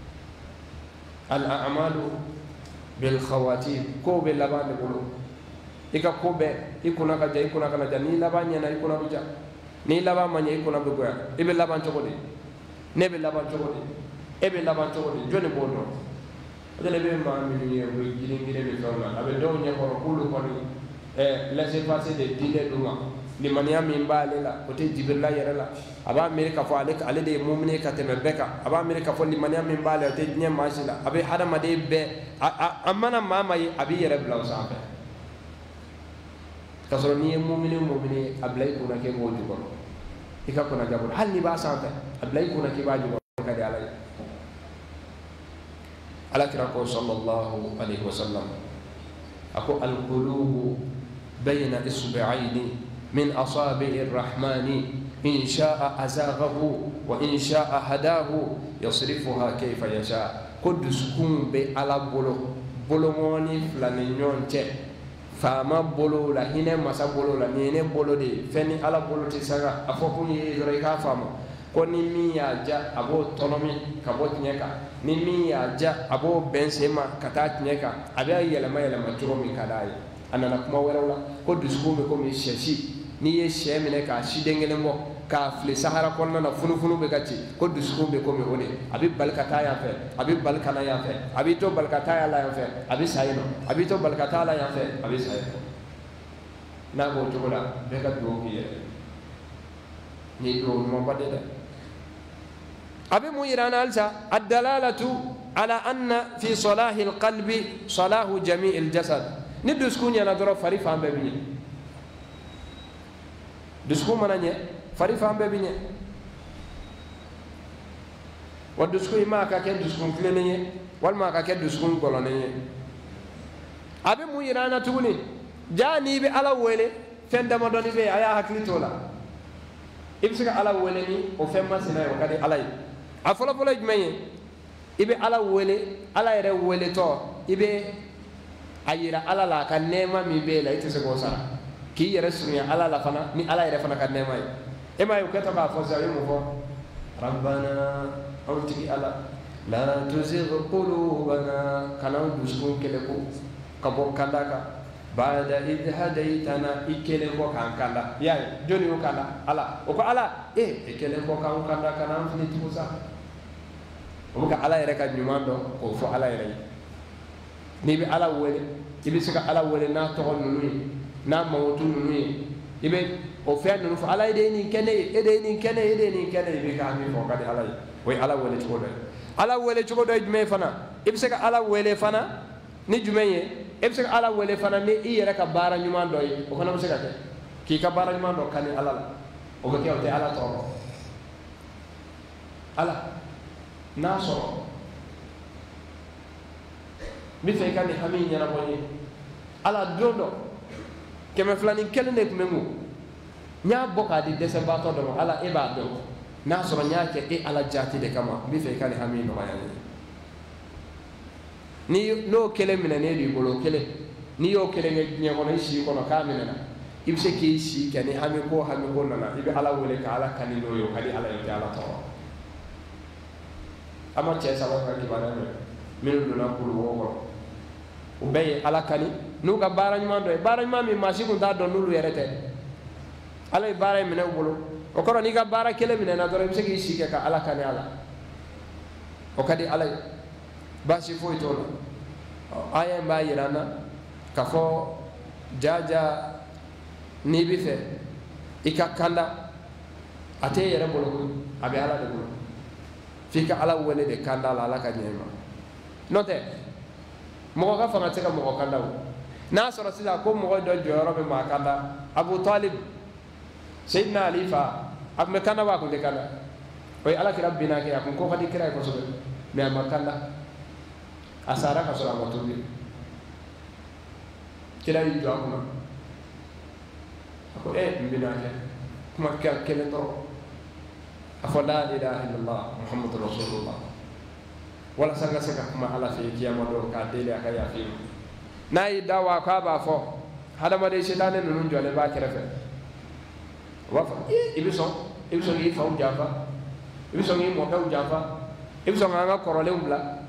الأعمال بالخواتيم كوب لابان دبلو إكا كوب يكون كجا يكون كنجا ني لابان ينا يكون بجا ني لابان من يكون بجا ابن لابان تقول نبي لابان تقول ebe laban to de joni bono adele be ma mi ni e gilin gilin be fawla abe do nya ko kulu ko ni e laisser passer de dile duma ni mania min bale la ko te jibrila yere la aba amerika fo ale ale de mu'mine ka teme beka aba amerika fo ni mania min bale te nya masila abe hadama de be amana mama yi abi yere bla usafe kasoro ni mu'mine mu'mine ablay ko na ke ngodi ko ika ko na jabul hal ni ba safe ablay ko na ke ba jugo ka de alay على كركو صلى الله عليه وسلم أكو القلوب بين إصبعين من أصابع الرحمن إن شاء أزاغه وإن شاء هداه يصرفها كيف يشاء قد سكون على بلو بلوموني فلانيون تي فما بلو لا هنا مسا بلو لا نيني بلو دي فني على بلو تساغا أفوكم يدريكا فاما ko ni min y'a ja a b'o tɔnɔmi ka bɔ tiɲɛ kan ni min y'a ja a b'o bɛn sen ma ka taa tiɲɛ kan a bɛ yɛlɛma yɛlɛma cogo min ka d'a ye a nana kuma wɛrɛw la ko dusukun bɛ komi sɛsi n'i ye sɛ minɛ k'a siden kelen bɔ k'a fili sahara kɔnɔna na funufunu bɛ ka ci ko dusukun bɛ komi o de a bɛ bali ka taa yan fɛ a bɛ bali ka na yan fɛ a bɛ to bali ka taa yan la yan fɛ a bɛ sa yen nɔ a bɛ to bali ka taa la yan fɛ a bɛ sa yen nɔ n'a b'o cogo la bɛɛ ka dugawu k'i yɛrɛ ni dugawu ɲuman ba de dɛ أبي مويرانا ألسا الدلالة على أن في صلاح القلب صلاح جميع الجسد ندو سكون يانا درو فريف عم ببيني دسكون منا نيه فريف عم ببيني ودسكون ما كاكين دسكون كلينيه والما كاكين دسكون كولونيه أبي مويرانا تقولي جاني بي على ويلي فين دمدوني بي أيا حكلي تولا ibsika ala wele ni o femma sina o kadi ala a folo folo jumeye ibe ala wele ala yere wele to ibe ayira ala la ka nema mi be la ite se go sara ki yere sunya ala la fana ni ala yere fana ka nema yi e ma yu keta ba fo sa yo mo fo rabbana awtiki ala la tuzigh qulubana kana duskun kele ko kabo kandaka ba'da idh hadaytana ikele ko kan kanda ya joni o kanda ala o ko ala e ikele ko kan kanda kana fini tikusa o ka ala yere ka nyumando ko fo ala yere ni bi ala wele ibi sika ala wele na to nunu na mawtu nunu ibe o fe nunu fo ala ide ni kene ide ni kene ide ni kene ibe ka mi fo kadi ala o ala wele to do ala wele to do jume fana ibi sika ala wele fana ni jumeye e bisa ala wele fana ni i yere ka bara nyuman doy o fana bisa ka ki ka bara nyuman do kani ala la o ko kewte ala to ala na so mi fe kani hami nyana boni ala dodo keme flani kelne ko memu nya boka di dese bato do ala e ba do na so nya ke e ala jati de kama mi fe kani hami no bayani ni no kele mina ne di bolo kele ni yo kele ne ne kono shi kono kamina na ibse ke shi kani hami ko hami ko nana ibe ala wele ka ala kani no yo kadi ala yo ala to ama che sala ka ki bana ne min do na kulu wo ko ubay ala kani nu ka bara nyuma do bara nyuma mi mashi kun da do nulu yerete ala bara mina bolo o ko ni ka bara kele mina na do ibse ke shi ka ala kani ala o kadi ala basi fo itola aya mba yirana kafo jaja ni bife ika kanda ate yere bolo abi ala de bolo fika ala wele de kanda la ala ka nyema note mo ka fanga teka mo kanda na soro sila ko mo do joro be ma kanda Abu Talib Sayyidina Ali fa ab me kanda wa ko de kanda oy ala ki rabbina ke yakun ko khadi kira ko so me ma kanda asara ka sura matubi kila yi jwa kuma ako e mbina ke kuma ka kele to afo la ilaha illallah muhammadur rasulullah wala sanga saka kuma ala fi kiyama do ka dele aka ya fi nayi dawa ka ba fo hadama de shaytanen nun jole ba kerefe wafa ibiso ibiso yi fa ujafa ibiso yi mo ka ujafa ibiso nga korole umbla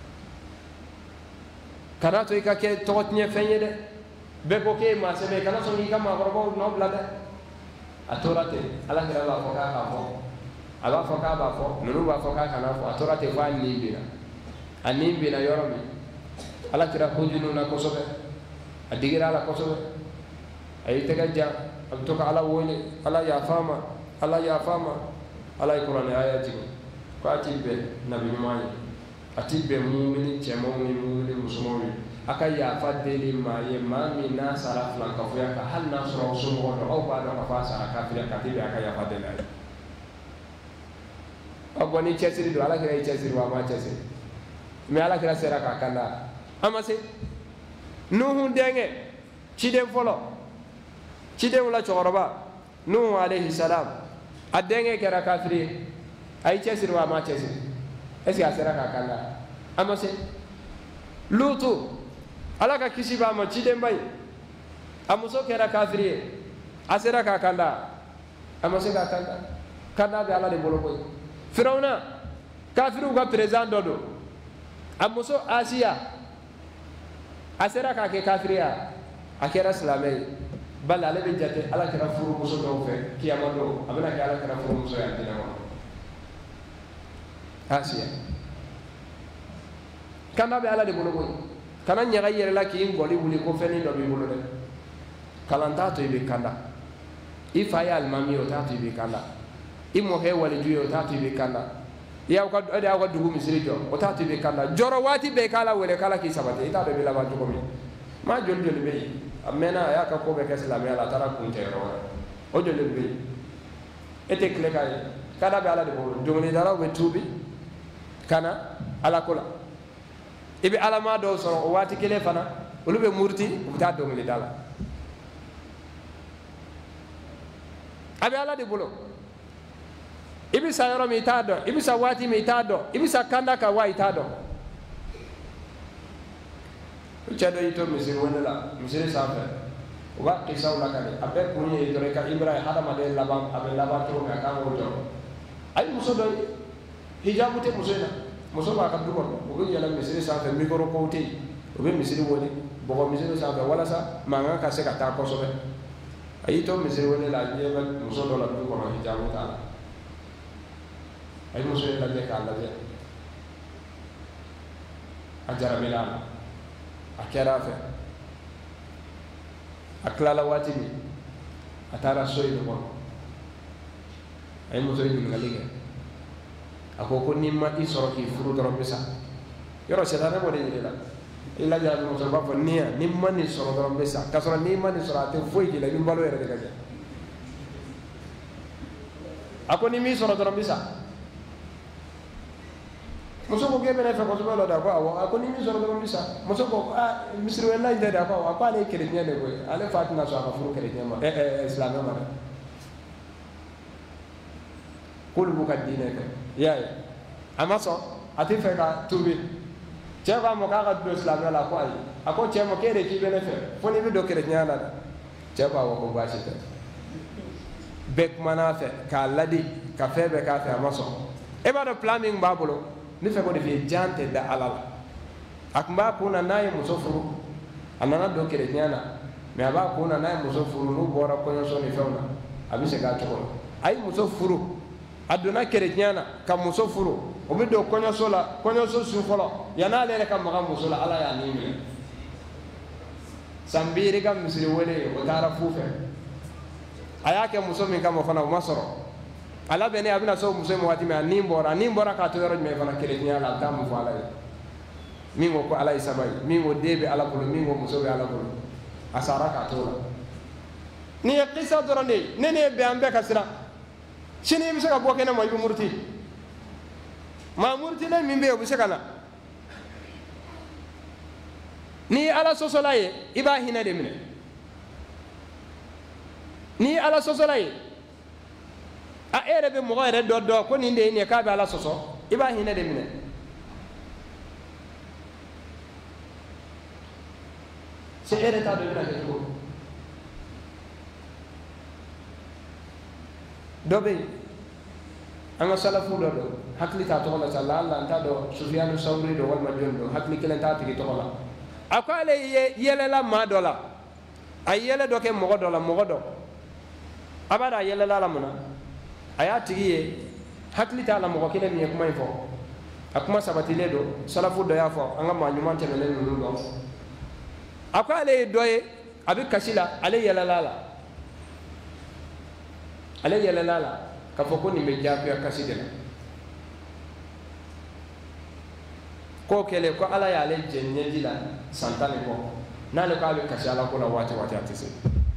kana to ka ke to tnye fenye de be ko ke ma se be kana so ni ka ma gorbo no blada atorate ala ngira la ko ka ka fo ala fo ka ba fo nunu ba fo ka kana fo atorate fa ni bina ani bina yoromi ala kira ko jinu na ko so be adigira ala ko so be ay tega ja to ka ala woni ala ya fama ala ya fama ala qur'an ayati ko ati be nabi mani ati be mu'mini chemo ni mu'mini musulmani aka ya fadeli ma ye ma mi na sara flan ka fuya ka hal na sura usul do o ba do ka fa sara ka fi ka ti be aka ya fadeli ay aboni chesiri do ala kira chesiri wa ma chesiri me ala kira sera ka kanda amase nuhu denge chide folo chide wala choroba nuhu alayhi salam adenge kera kafiri ay chesiri wa ma chesiri est-ce que asera ka kanda amase lutu alaka kisiba ma chidembay amuso kera kafiri asera ka kanda amase ka kanda kanda be ala de bolo boy firawna kafiru ga president dodo amuso asia asera ka ke kafiriya akera islamai bal ala be jate ala kera furu muso do fe kiyama do abana ke ala kera furu muso ya dinawa asia kanda be ala de bolo boy kana nyaga yere la ki ngoli wuli ko feni do bi bolo de kalanta to ibe kanda ifa ya almami o ta to ibe kanda imo he wali juyo o ta to ibe kanda ya ko ade ko dugu misiri jo o ta to ibe kanda joro wati be kala wele kala ki sabate ita be la ba ko mi ma jol jol be amena ya ka ko be ke islam ya la tara kun te ro o jol be ete kle kay kada be ala de bolo jomni dara be tubi kana ala kula ibe ala ma do so o wati kele fana ulube murti ta do ngeli dala abe ala de bolo ibisa yoro mi tado ibisa wati mi tado ibisa kanda ka wa itado chado ito misiri wala misiri safa wa qisa wala kale abe kunye idore ka ibrahim hada made labam abe labam to ka ka wodo ay muso do hijabu te muso na muso ba ka duko o be yala misiri safa mikoro ko te o be misiri woni bogo misiri safa wala sa manga ka se ka ta ko so be ay to misiri wala la jeba muso do la duko no hijabu ta ay muso la je ka la je ajara milana akera fe aklala wati mi atara soy do bon ay mo soy ni ngaliga ako ko nimma isoro ki furu do bisa yoro sedana mo de ni la illa ja mo so ba fo niya nimma ni soro do bisa kasoro nimma ni soro ate foy ki la yum balo yere de gaja ako ni mi soro do bisa muso ko gebe na fe ko so lo da ko awo ako ni mi soro do bisa muso ko a misri wala inde da ko ako ale chrétien de ko ale fatina so ka furu chrétien ma eh eh islam ma kul bu ka dine ka ya ama so ati fe ka tubi je ba mo ka ka do islam la ko ay ako che mo kere ki be na fe fo ni bi do chrétien la je ba wo ko ba ci ta bek mana fe ka ladi ka fe be ka fe ama so e ba do planning babulo ni fe ko de jante da alal ak mba kuna naye muso furu anana do chrétien na me aba kuna naye muso furu no bora ko so ni fewna abise ga to ay muso furu aduna chrétien na kam muso furu o be do ko so la ko so su folo yana le kam ma muso la ala ya ni mi sambiri kam misri wele o tara fufe ayake muso min kam fana masoro ala bene abina so muso mo wati me nimbora nimbora ka to yoro me fana chrétien la tam fo ala mingo ko ala isabai mingo debe ala ko mingo muso be ala ko asara ka to la ni qissa dorane nene be ambe kasira shini mi saka bokena mo ibu murti ma murti le min be o bisakana ni ala sosolaye iba hina de mine ni ala sosolaye a ere be mo ere do do ko ni de ni ka be ala soso iba hina de mine se ere ta do na ko dobe anga salafu do do hakli ta to la sallallahu ta do sufyan sawri do wal majun do hakli kelen ta tigi to la akale yele la ma do la ay yele do ke mo do la mo do abada yele la la muna aya tigi ye hakli ta la mo kelen ni kuma ifo akuma sabati le do salafu do ya fo anga ma nyuma tele le nulu do akale doye abi kasila ale yele la la ale yele la la ka fo ko ni me jafi akaside la ko kele ko ala ya le jenye dila santane ko nale ko abi kasala ko la wati wati atise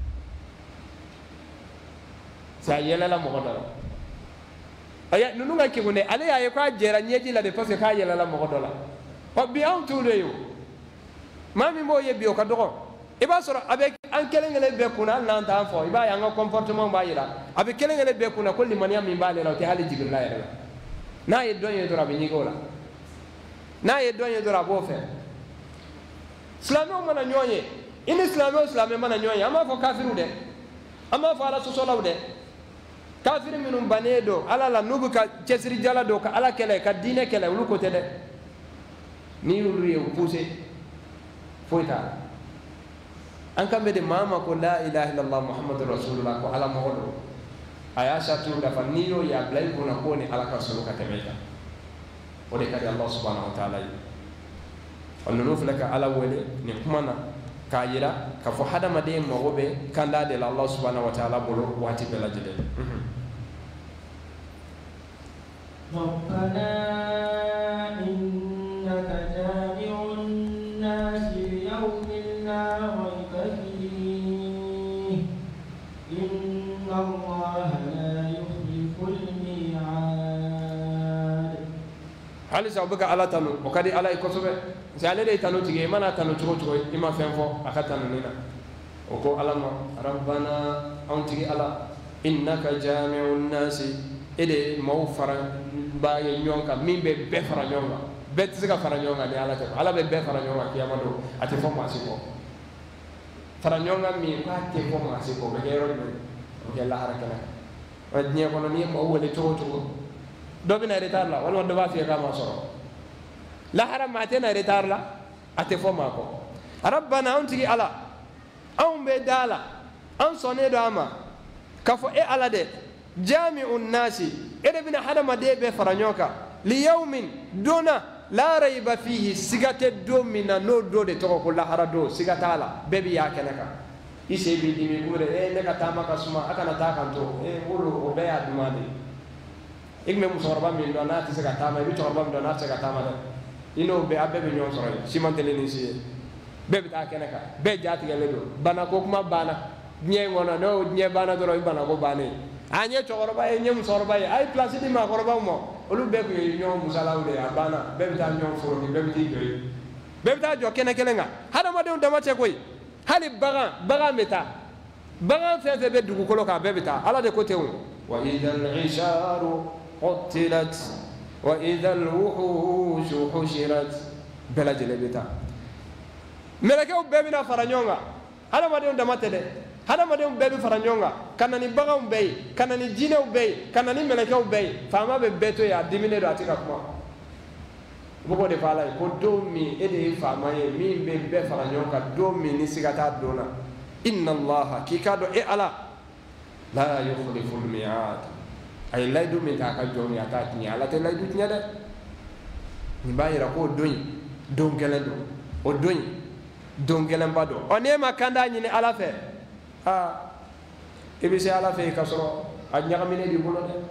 sa yele la mo do aya nunu nga kibune ale ya ko jera nyeji la de parce ka yele la mo do la o bi an tu de yo mami mo ye bi o ka dogo e ba soro avec an kelengele be kuna nan ta fo iba ya nga comportement ba yira avec kelengele be kuna ko limaniya min ba le la te hali jibril la yela na ye donye do rabi nyigola na ye donye do rabo fe islamo mana nyonye in islamo islamo mana nyonye ama fo kafiru de ama fo ala sosola de kafir minum banedo ala la nubu ka cesri jala do ka ala kele ka dine kele ulu ko tede ni ulu ye pousse foita an kambe de mama ko la ilaha illallah muhammadur rasulullah ko ala mohodo aya shatu da fanniyo ya blay ko na ko ni ala ka sulu ka temeta o de kadi allah subhanahu wa ta'ala on no flaka ala wele ni kumana ka yira ka fo hadama de mo be kanda de allah subhanahu wa ta'ala bolo wati bela jide ربنا إنك جامع الناس ليوم لا ريب فيه إن الله لا يخلف الميعاد hali sa buka ala tanu o kadi ala ko sobe se ale de tanu tige mana tanu tugo tugo ima fenfo aka tanu nina o ko ala no rabbana on tige ala innaka jami'un nasi ede mau fara ba ye nyonka min be be fara nyonka be tsika fara nyonka ni ala te ala be be fara nyonka kiyama do ati fo ma siko fara nyonka mi ko ati fo ma siko be gero ni o ke la harakana o nye ko ni mo wole to to do bi na retar la wala do ba fi ka ma soro la haram ma te na retar la ati fo ma ko rabbana anti ala an be dala an sone do ama kafo e ala de jami'un nasi ede bina hadama de be faranyoka li yawmin duna la rayba fihi sigate do mina no do de to ko la harado sigatala bebi ya kenaka ise bi dimi gure e ne ka tama ka suma akana ta kan to e wulu o be ya dumade igme musorba min do na ti sigatama bi to ba do na sigatama de ino be abbe be nyon soro simantele ni si bebi ta kenaka be jati gele do bana ko kuma bana nye ngona no nye bana do ro bana ko bane anye choroba e nyem sorba e ay place di ma korba mo olu be ko nyom musala ude abana be bita nyom foro ni be biti joy be bita jo kene kelenga hada ma de ndama te koy hali baga baga meta baga fe fe be dugu kolo ka be bita ala de kote won wa idhal isharu qutilat wa idhal wuhush hushirat bela jele bita meleke o be bina faranyonga hada ma de ndama te de hada madem bebi faranyonga kanani bagam bey kanani jinew bey kanani melekew bey fama be beto ya dimine do atika kuma bogo de fala ko do mi ede fama ye mi be be faranyonga do mi ni sigata dona inna allaha kikado e ala la yukhlifu al mi'ad ay laydu min ta ka jomi ata ni ala te laydu nyada ni bayira ko doñ don gelendo o doñ don gelembado o ne makanda ni ala fe ah ibisi ala fe kasoro a ñagamine di bulo de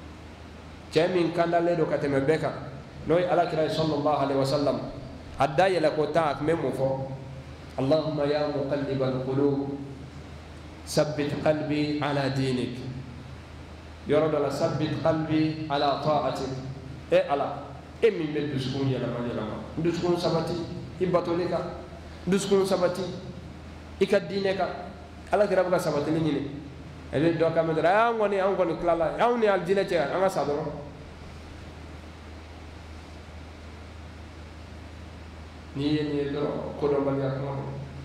ce min kandale do kateme beka noy ala kira sallallahu alaihi wasallam adda yela ko ta ak memo fo allahumma ya muqallibal qulub sabbit qalbi ala dinik yoro la sabbit qalbi ala ta'atik e ala e min be duskun yela ma yela ma duskun sabati ibatolika duskun sabati ikadineka ala kira buka sabati ni ni ele do ka medra ngoni an ngoni klala awni al dina ce anga sadoro ni ni do ko do bal ya ko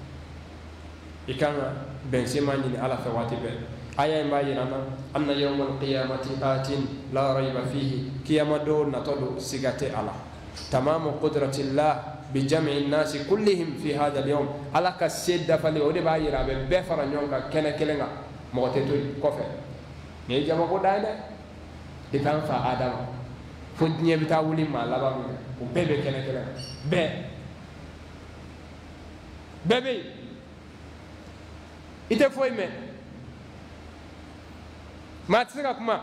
ikanga ben sima ni ala fa wati be aya ma yirana anna yawmal qiyamati atin la rayba fihi kiyama do na todo sigate ala tamamu qudratillah بجمع الناس كلهم في هذا اليوم على كسيد فلي ودي بايرا be fara nyonga kene kelenga moteto kofe ne jama ko dayna di kan fa adam fo nye bita wuli ma laba mi o bebe kene kelenga be bebe ite foi me matsika kuma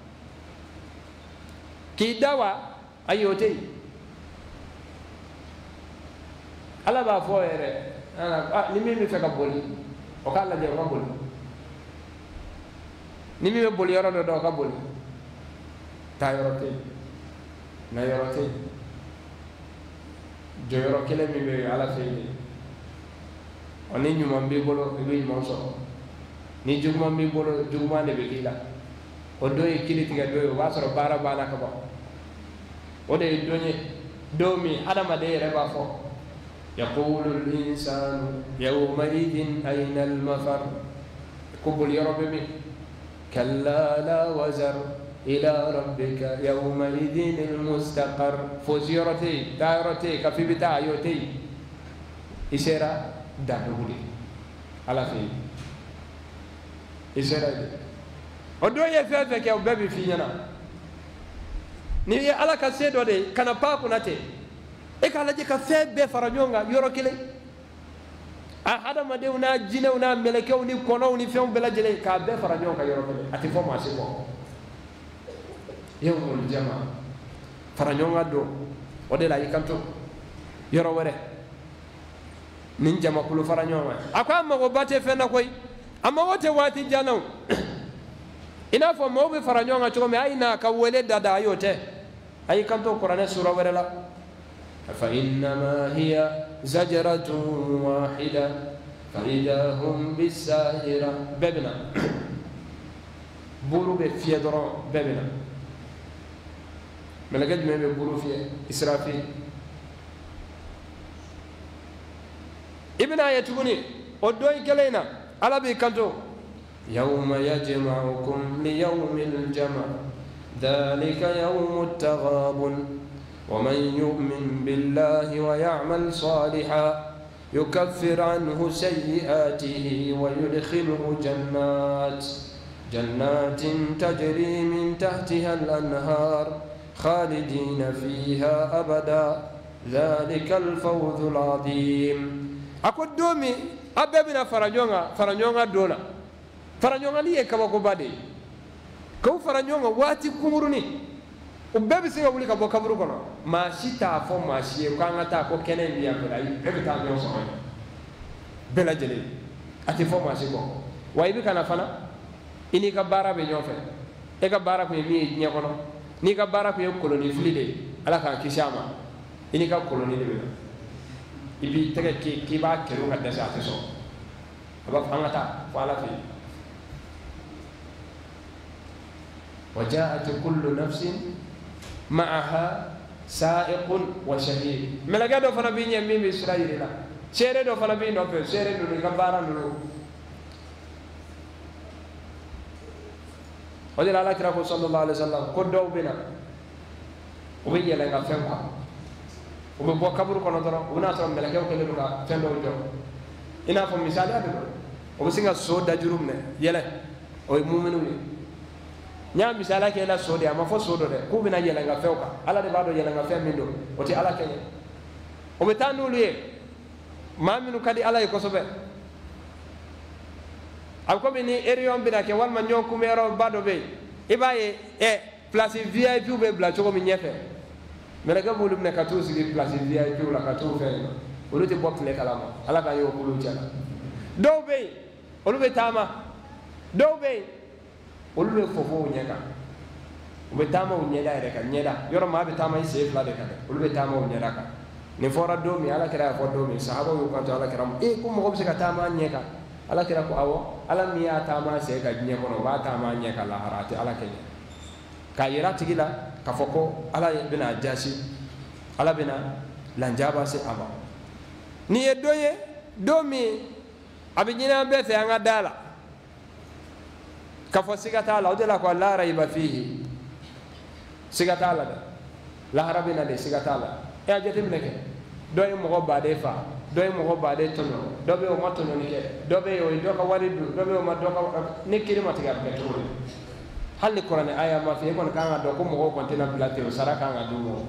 ki dawa ayote ala ba fo ere ah ni mi mi fe ka boli o kala je ko boli ni mi be boli yoro do do ka boli ta yoro te na yoro te jo yoro kele mi be ala fe ni oni nyuma mbi bolo be nyuma so ni juguma mbi bolo juguma ne be kila o do e kili tiga do wa so bara bana ka ba o de donye do mi adama de reba fo يقول الإنسان يومئذ أين المفر قبل يا رب من كلا لا وزر إلى ربك يومئذ المستقر فزيرتي دائرتي كفي بتاع يوتي إسرا دهولي على في إسرا ودو يفعل كي أبى فينا نيجي على كسيدو ده كنا باكو ناتي e kala je ka fe be faranyonga yoro kile a hada ma de una jine una meleke ni kono ni fe be la jele ka be faranyonga yoro kile ati fo ma se ko yawmul jama faranyonga do o de la yikanto yoro wore nin jama kulu faranyonga akwa ma go bate fe na koy amma wote wati janaw ina fo mo be faranyonga to me ayina ka wele dada yote ay kanto qur'an sura wore la فإنما هي زجرة واحدة فإذا هم بالساهرة ببنا buru be fiye doron bebina melaka jume be buru fiye Israfil ibn ayatuni odoy kelena ala be kanto yawma yajma'ukum li yawmil jam' dhalika yawmut taghabun ومن يؤمن بالله ويعمل صالحا يكفر عنه سيئاته ويدخله جنات جنات تجري من تحتها الأنهار خالدين فيها أبدا ذلك الفوز العظيم أقول دومي أبابنا فرنجونا فرنجونا دولا فرنجونا ليه كباكو بادي كو فرنجونا واتي كمروني ubebe singa wuli ka bo kaburu kono ma sita fo ma siye ko ngata ko kenen biya bela yi be ta nyo so bela jele ati fo ma siko way bi kana fana ini ka bara be nyofe e ka bara ko mi nya kono ni ka bara ko koloni flide ala ka kishama ini ka koloni de be ibi tege ki ki ba kero ka dasa ati so aba ngata fa ala fi وجاءت كل نفس معها سائق وشهيد ملقا دو فنا بيني ميم اسرائيل لا شيره دو فنا بيني نوف شيره دو غبارا دو وجل الله كرا صلى الله عليه وسلم كدو بنا وبي يلا غفوا وبو كبر كونو درو ونا ترى ملقا كل دو فندو جو ina fo misali adu obusinga so dajurumne yele o mu'minu nya misala ke la sodi ama fo sodo de ku bina yela nga fewka ala de bado yela nga fe mindo oti ala kenye o betanu liye maminu kadi ala ko sobe al ko bini erion bina ke wal ma nyon kumero bado be ibaye e place V I P be bla choko mi nyefe mele ga bolum ne katu sigi place V I P la katu fe o luti bok le kalama ala ka yo kulu chala do be o lu be tama do be olu be fofo nyaka ube tama unyeda reka nyeda yoro ma be tama ise fla de kale olu be tama unyeda ka ni fora do mi ala kira fo do mi sahaba yu kan to ala kira e ko mo ko se ka tama nyeka ala kira ko awo ala mi ya tama se ka nye ko no ba tama nyeka la harati ala kenya ka yira tigila ka foko ala bina jasi ala bina lanjaba se aba ni e doye do mi abinyina be se anga dala kafo sigata la odela ko la raiba fihi sigata la la harabina de sigata la e ajete mineke doy mo go bade fa doy mo go bade tono dobe o matono ni ke dobe o do ka wari du dobe o ma do ka ne kiri matiga be to halli qur'an aya ma fi ko kan do ko mo go kontena bilate o saraka nga du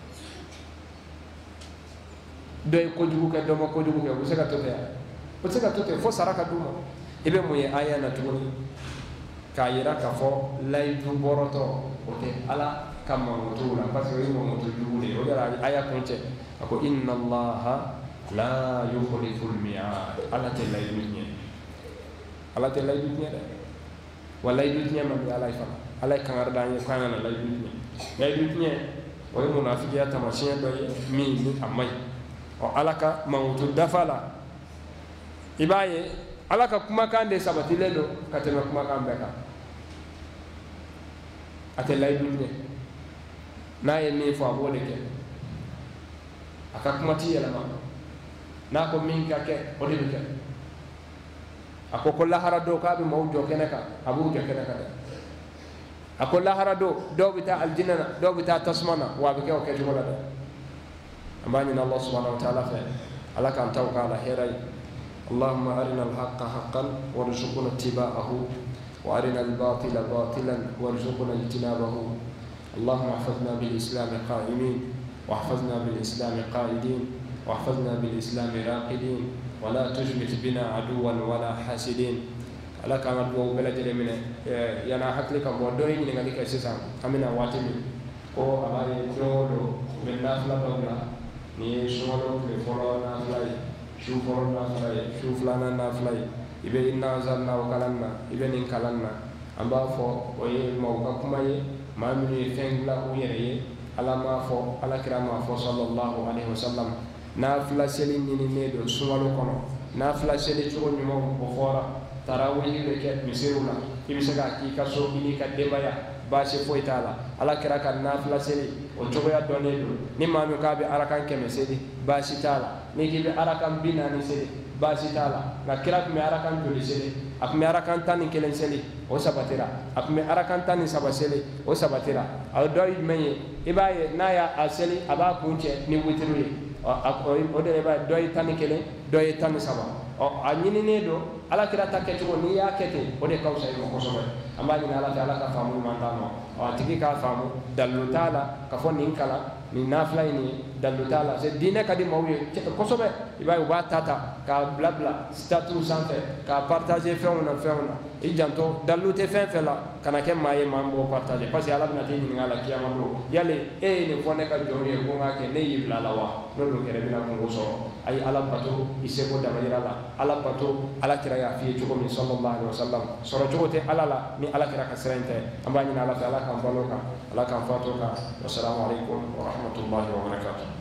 doy ko jugu ke do mo ko jugu ke o sigata to ya o sigata to fo saraka du mo ibe mo ye aya na tuni kayira kafo laidu boroto oke ala kama mutula parce que mo mutu jule o dara aya konche ako inna allaha la yukhlifu al-mi'ad ala te laidu nye ala te laidu nye de wala laidu nye ma ala ifa ala kangar danye kana na laidu nye laidu nye o munafiki ya tamashiya do mi ni amai o ala ka mawtu dafala ibaye alaka kuma kande sabati ledo katema kuma kambe ka ate laydunne naye mi fo abode ke aka kuma ti yela ma na ko min ka ke odi ke ako ko lahara do ka be mawjo kenaka abu jo kenaka de ako lahara do do bita aljinna do bita tasmana wa be ke o ke jola de amani na allah subhanahu wa ta'ala fa alaka antawka ala hirai اللهم أرنا الحق حقا وارزقنا اتباعه وأرنا الباطل باطلا وارزقنا اجتنابه اللهم احفظنا بالإسلام قائمين واحفظنا بالإسلام قائدين واحفظنا بالإسلام راقدين ولا تجمت بنا عدوا ولا حاسدين ala kama do bela jele mine yana hakli kam bo do ni ngali ka sisa amina watimi ko amare do do ben nafla do la ni solo le folo na fly shu folo na fly shu flana na fly ibe inna zanna wa kalanna ibe nin kalanna amba fo o ye mawka kuma ye ma minu fengla o yere ye ala ma fo ala kirama fo sallallahu alaihi wasallam na fla seli ni ne do suwalu kono na fla seli to nyumo ko fora tarawih be ke misirula ibisaka ki ka so ini ka debaya basi foyi t'a la ala kira ka nafila seli o cogoya dɔnnen don ni maa min k'a bɛ arakan kɛmɛ seli baasi t'a la ni k'i bɛ arakan bi naani seli baasi t'a la nka kira tun bɛ arakan joli seli a tun bɛ arakan tan ni kelen seli o sabatira a tun bɛ arakan tan ni saba seli o sabatira a dɔ ye jumɛn ye i b'a ye n'a y'a seli a b'a kun cɛ ni witiri ye o de i b'a ye dɔ ye tan ni kelen dɔ ye tan ni saba ɔ a ɲininen don ala kira ta kɛcogo n'i y'a kɛ ten o de ka fisa i ma kosɛbɛ an b'a ɲini ala fɛ ala ka faamu ɲuman d'an ma ɔ a tigi k'a faamu dalilu t'a la ka fɔ nin kalan nin nafila ye nin ye dalilu t'a la c'est diinɛ ka di maaw ye kosɛbɛ i b'a ye u b'a ta ta k'a bila bila statut sanfɛ k'a partager fɛnw na fɛnw na i janto dalilu tɛ fɛn fɛn la kana kɛ maa ye maa min b'o partager parce que ala bɛna t'e ɲininka a la kiyama don yali e ye nin fɔ ne ka jɔnw ye ko n k'a kɛ ne y'i bila a la wa n'olu kɛra i bɛna kungo sɔrɔ a ye ala bato i seko damayira la ala bato ala kira y'a f'i ye cogo min sallallahu alaihi wasallam sɔrɔ cogo tɛ ala la ni ala kira ka sira in tɛ an b'a ɲini ala fɛ ala k'an balo kan ala k'an fato kan wassalamu alaikum wa rahmatullahi wa barakatuh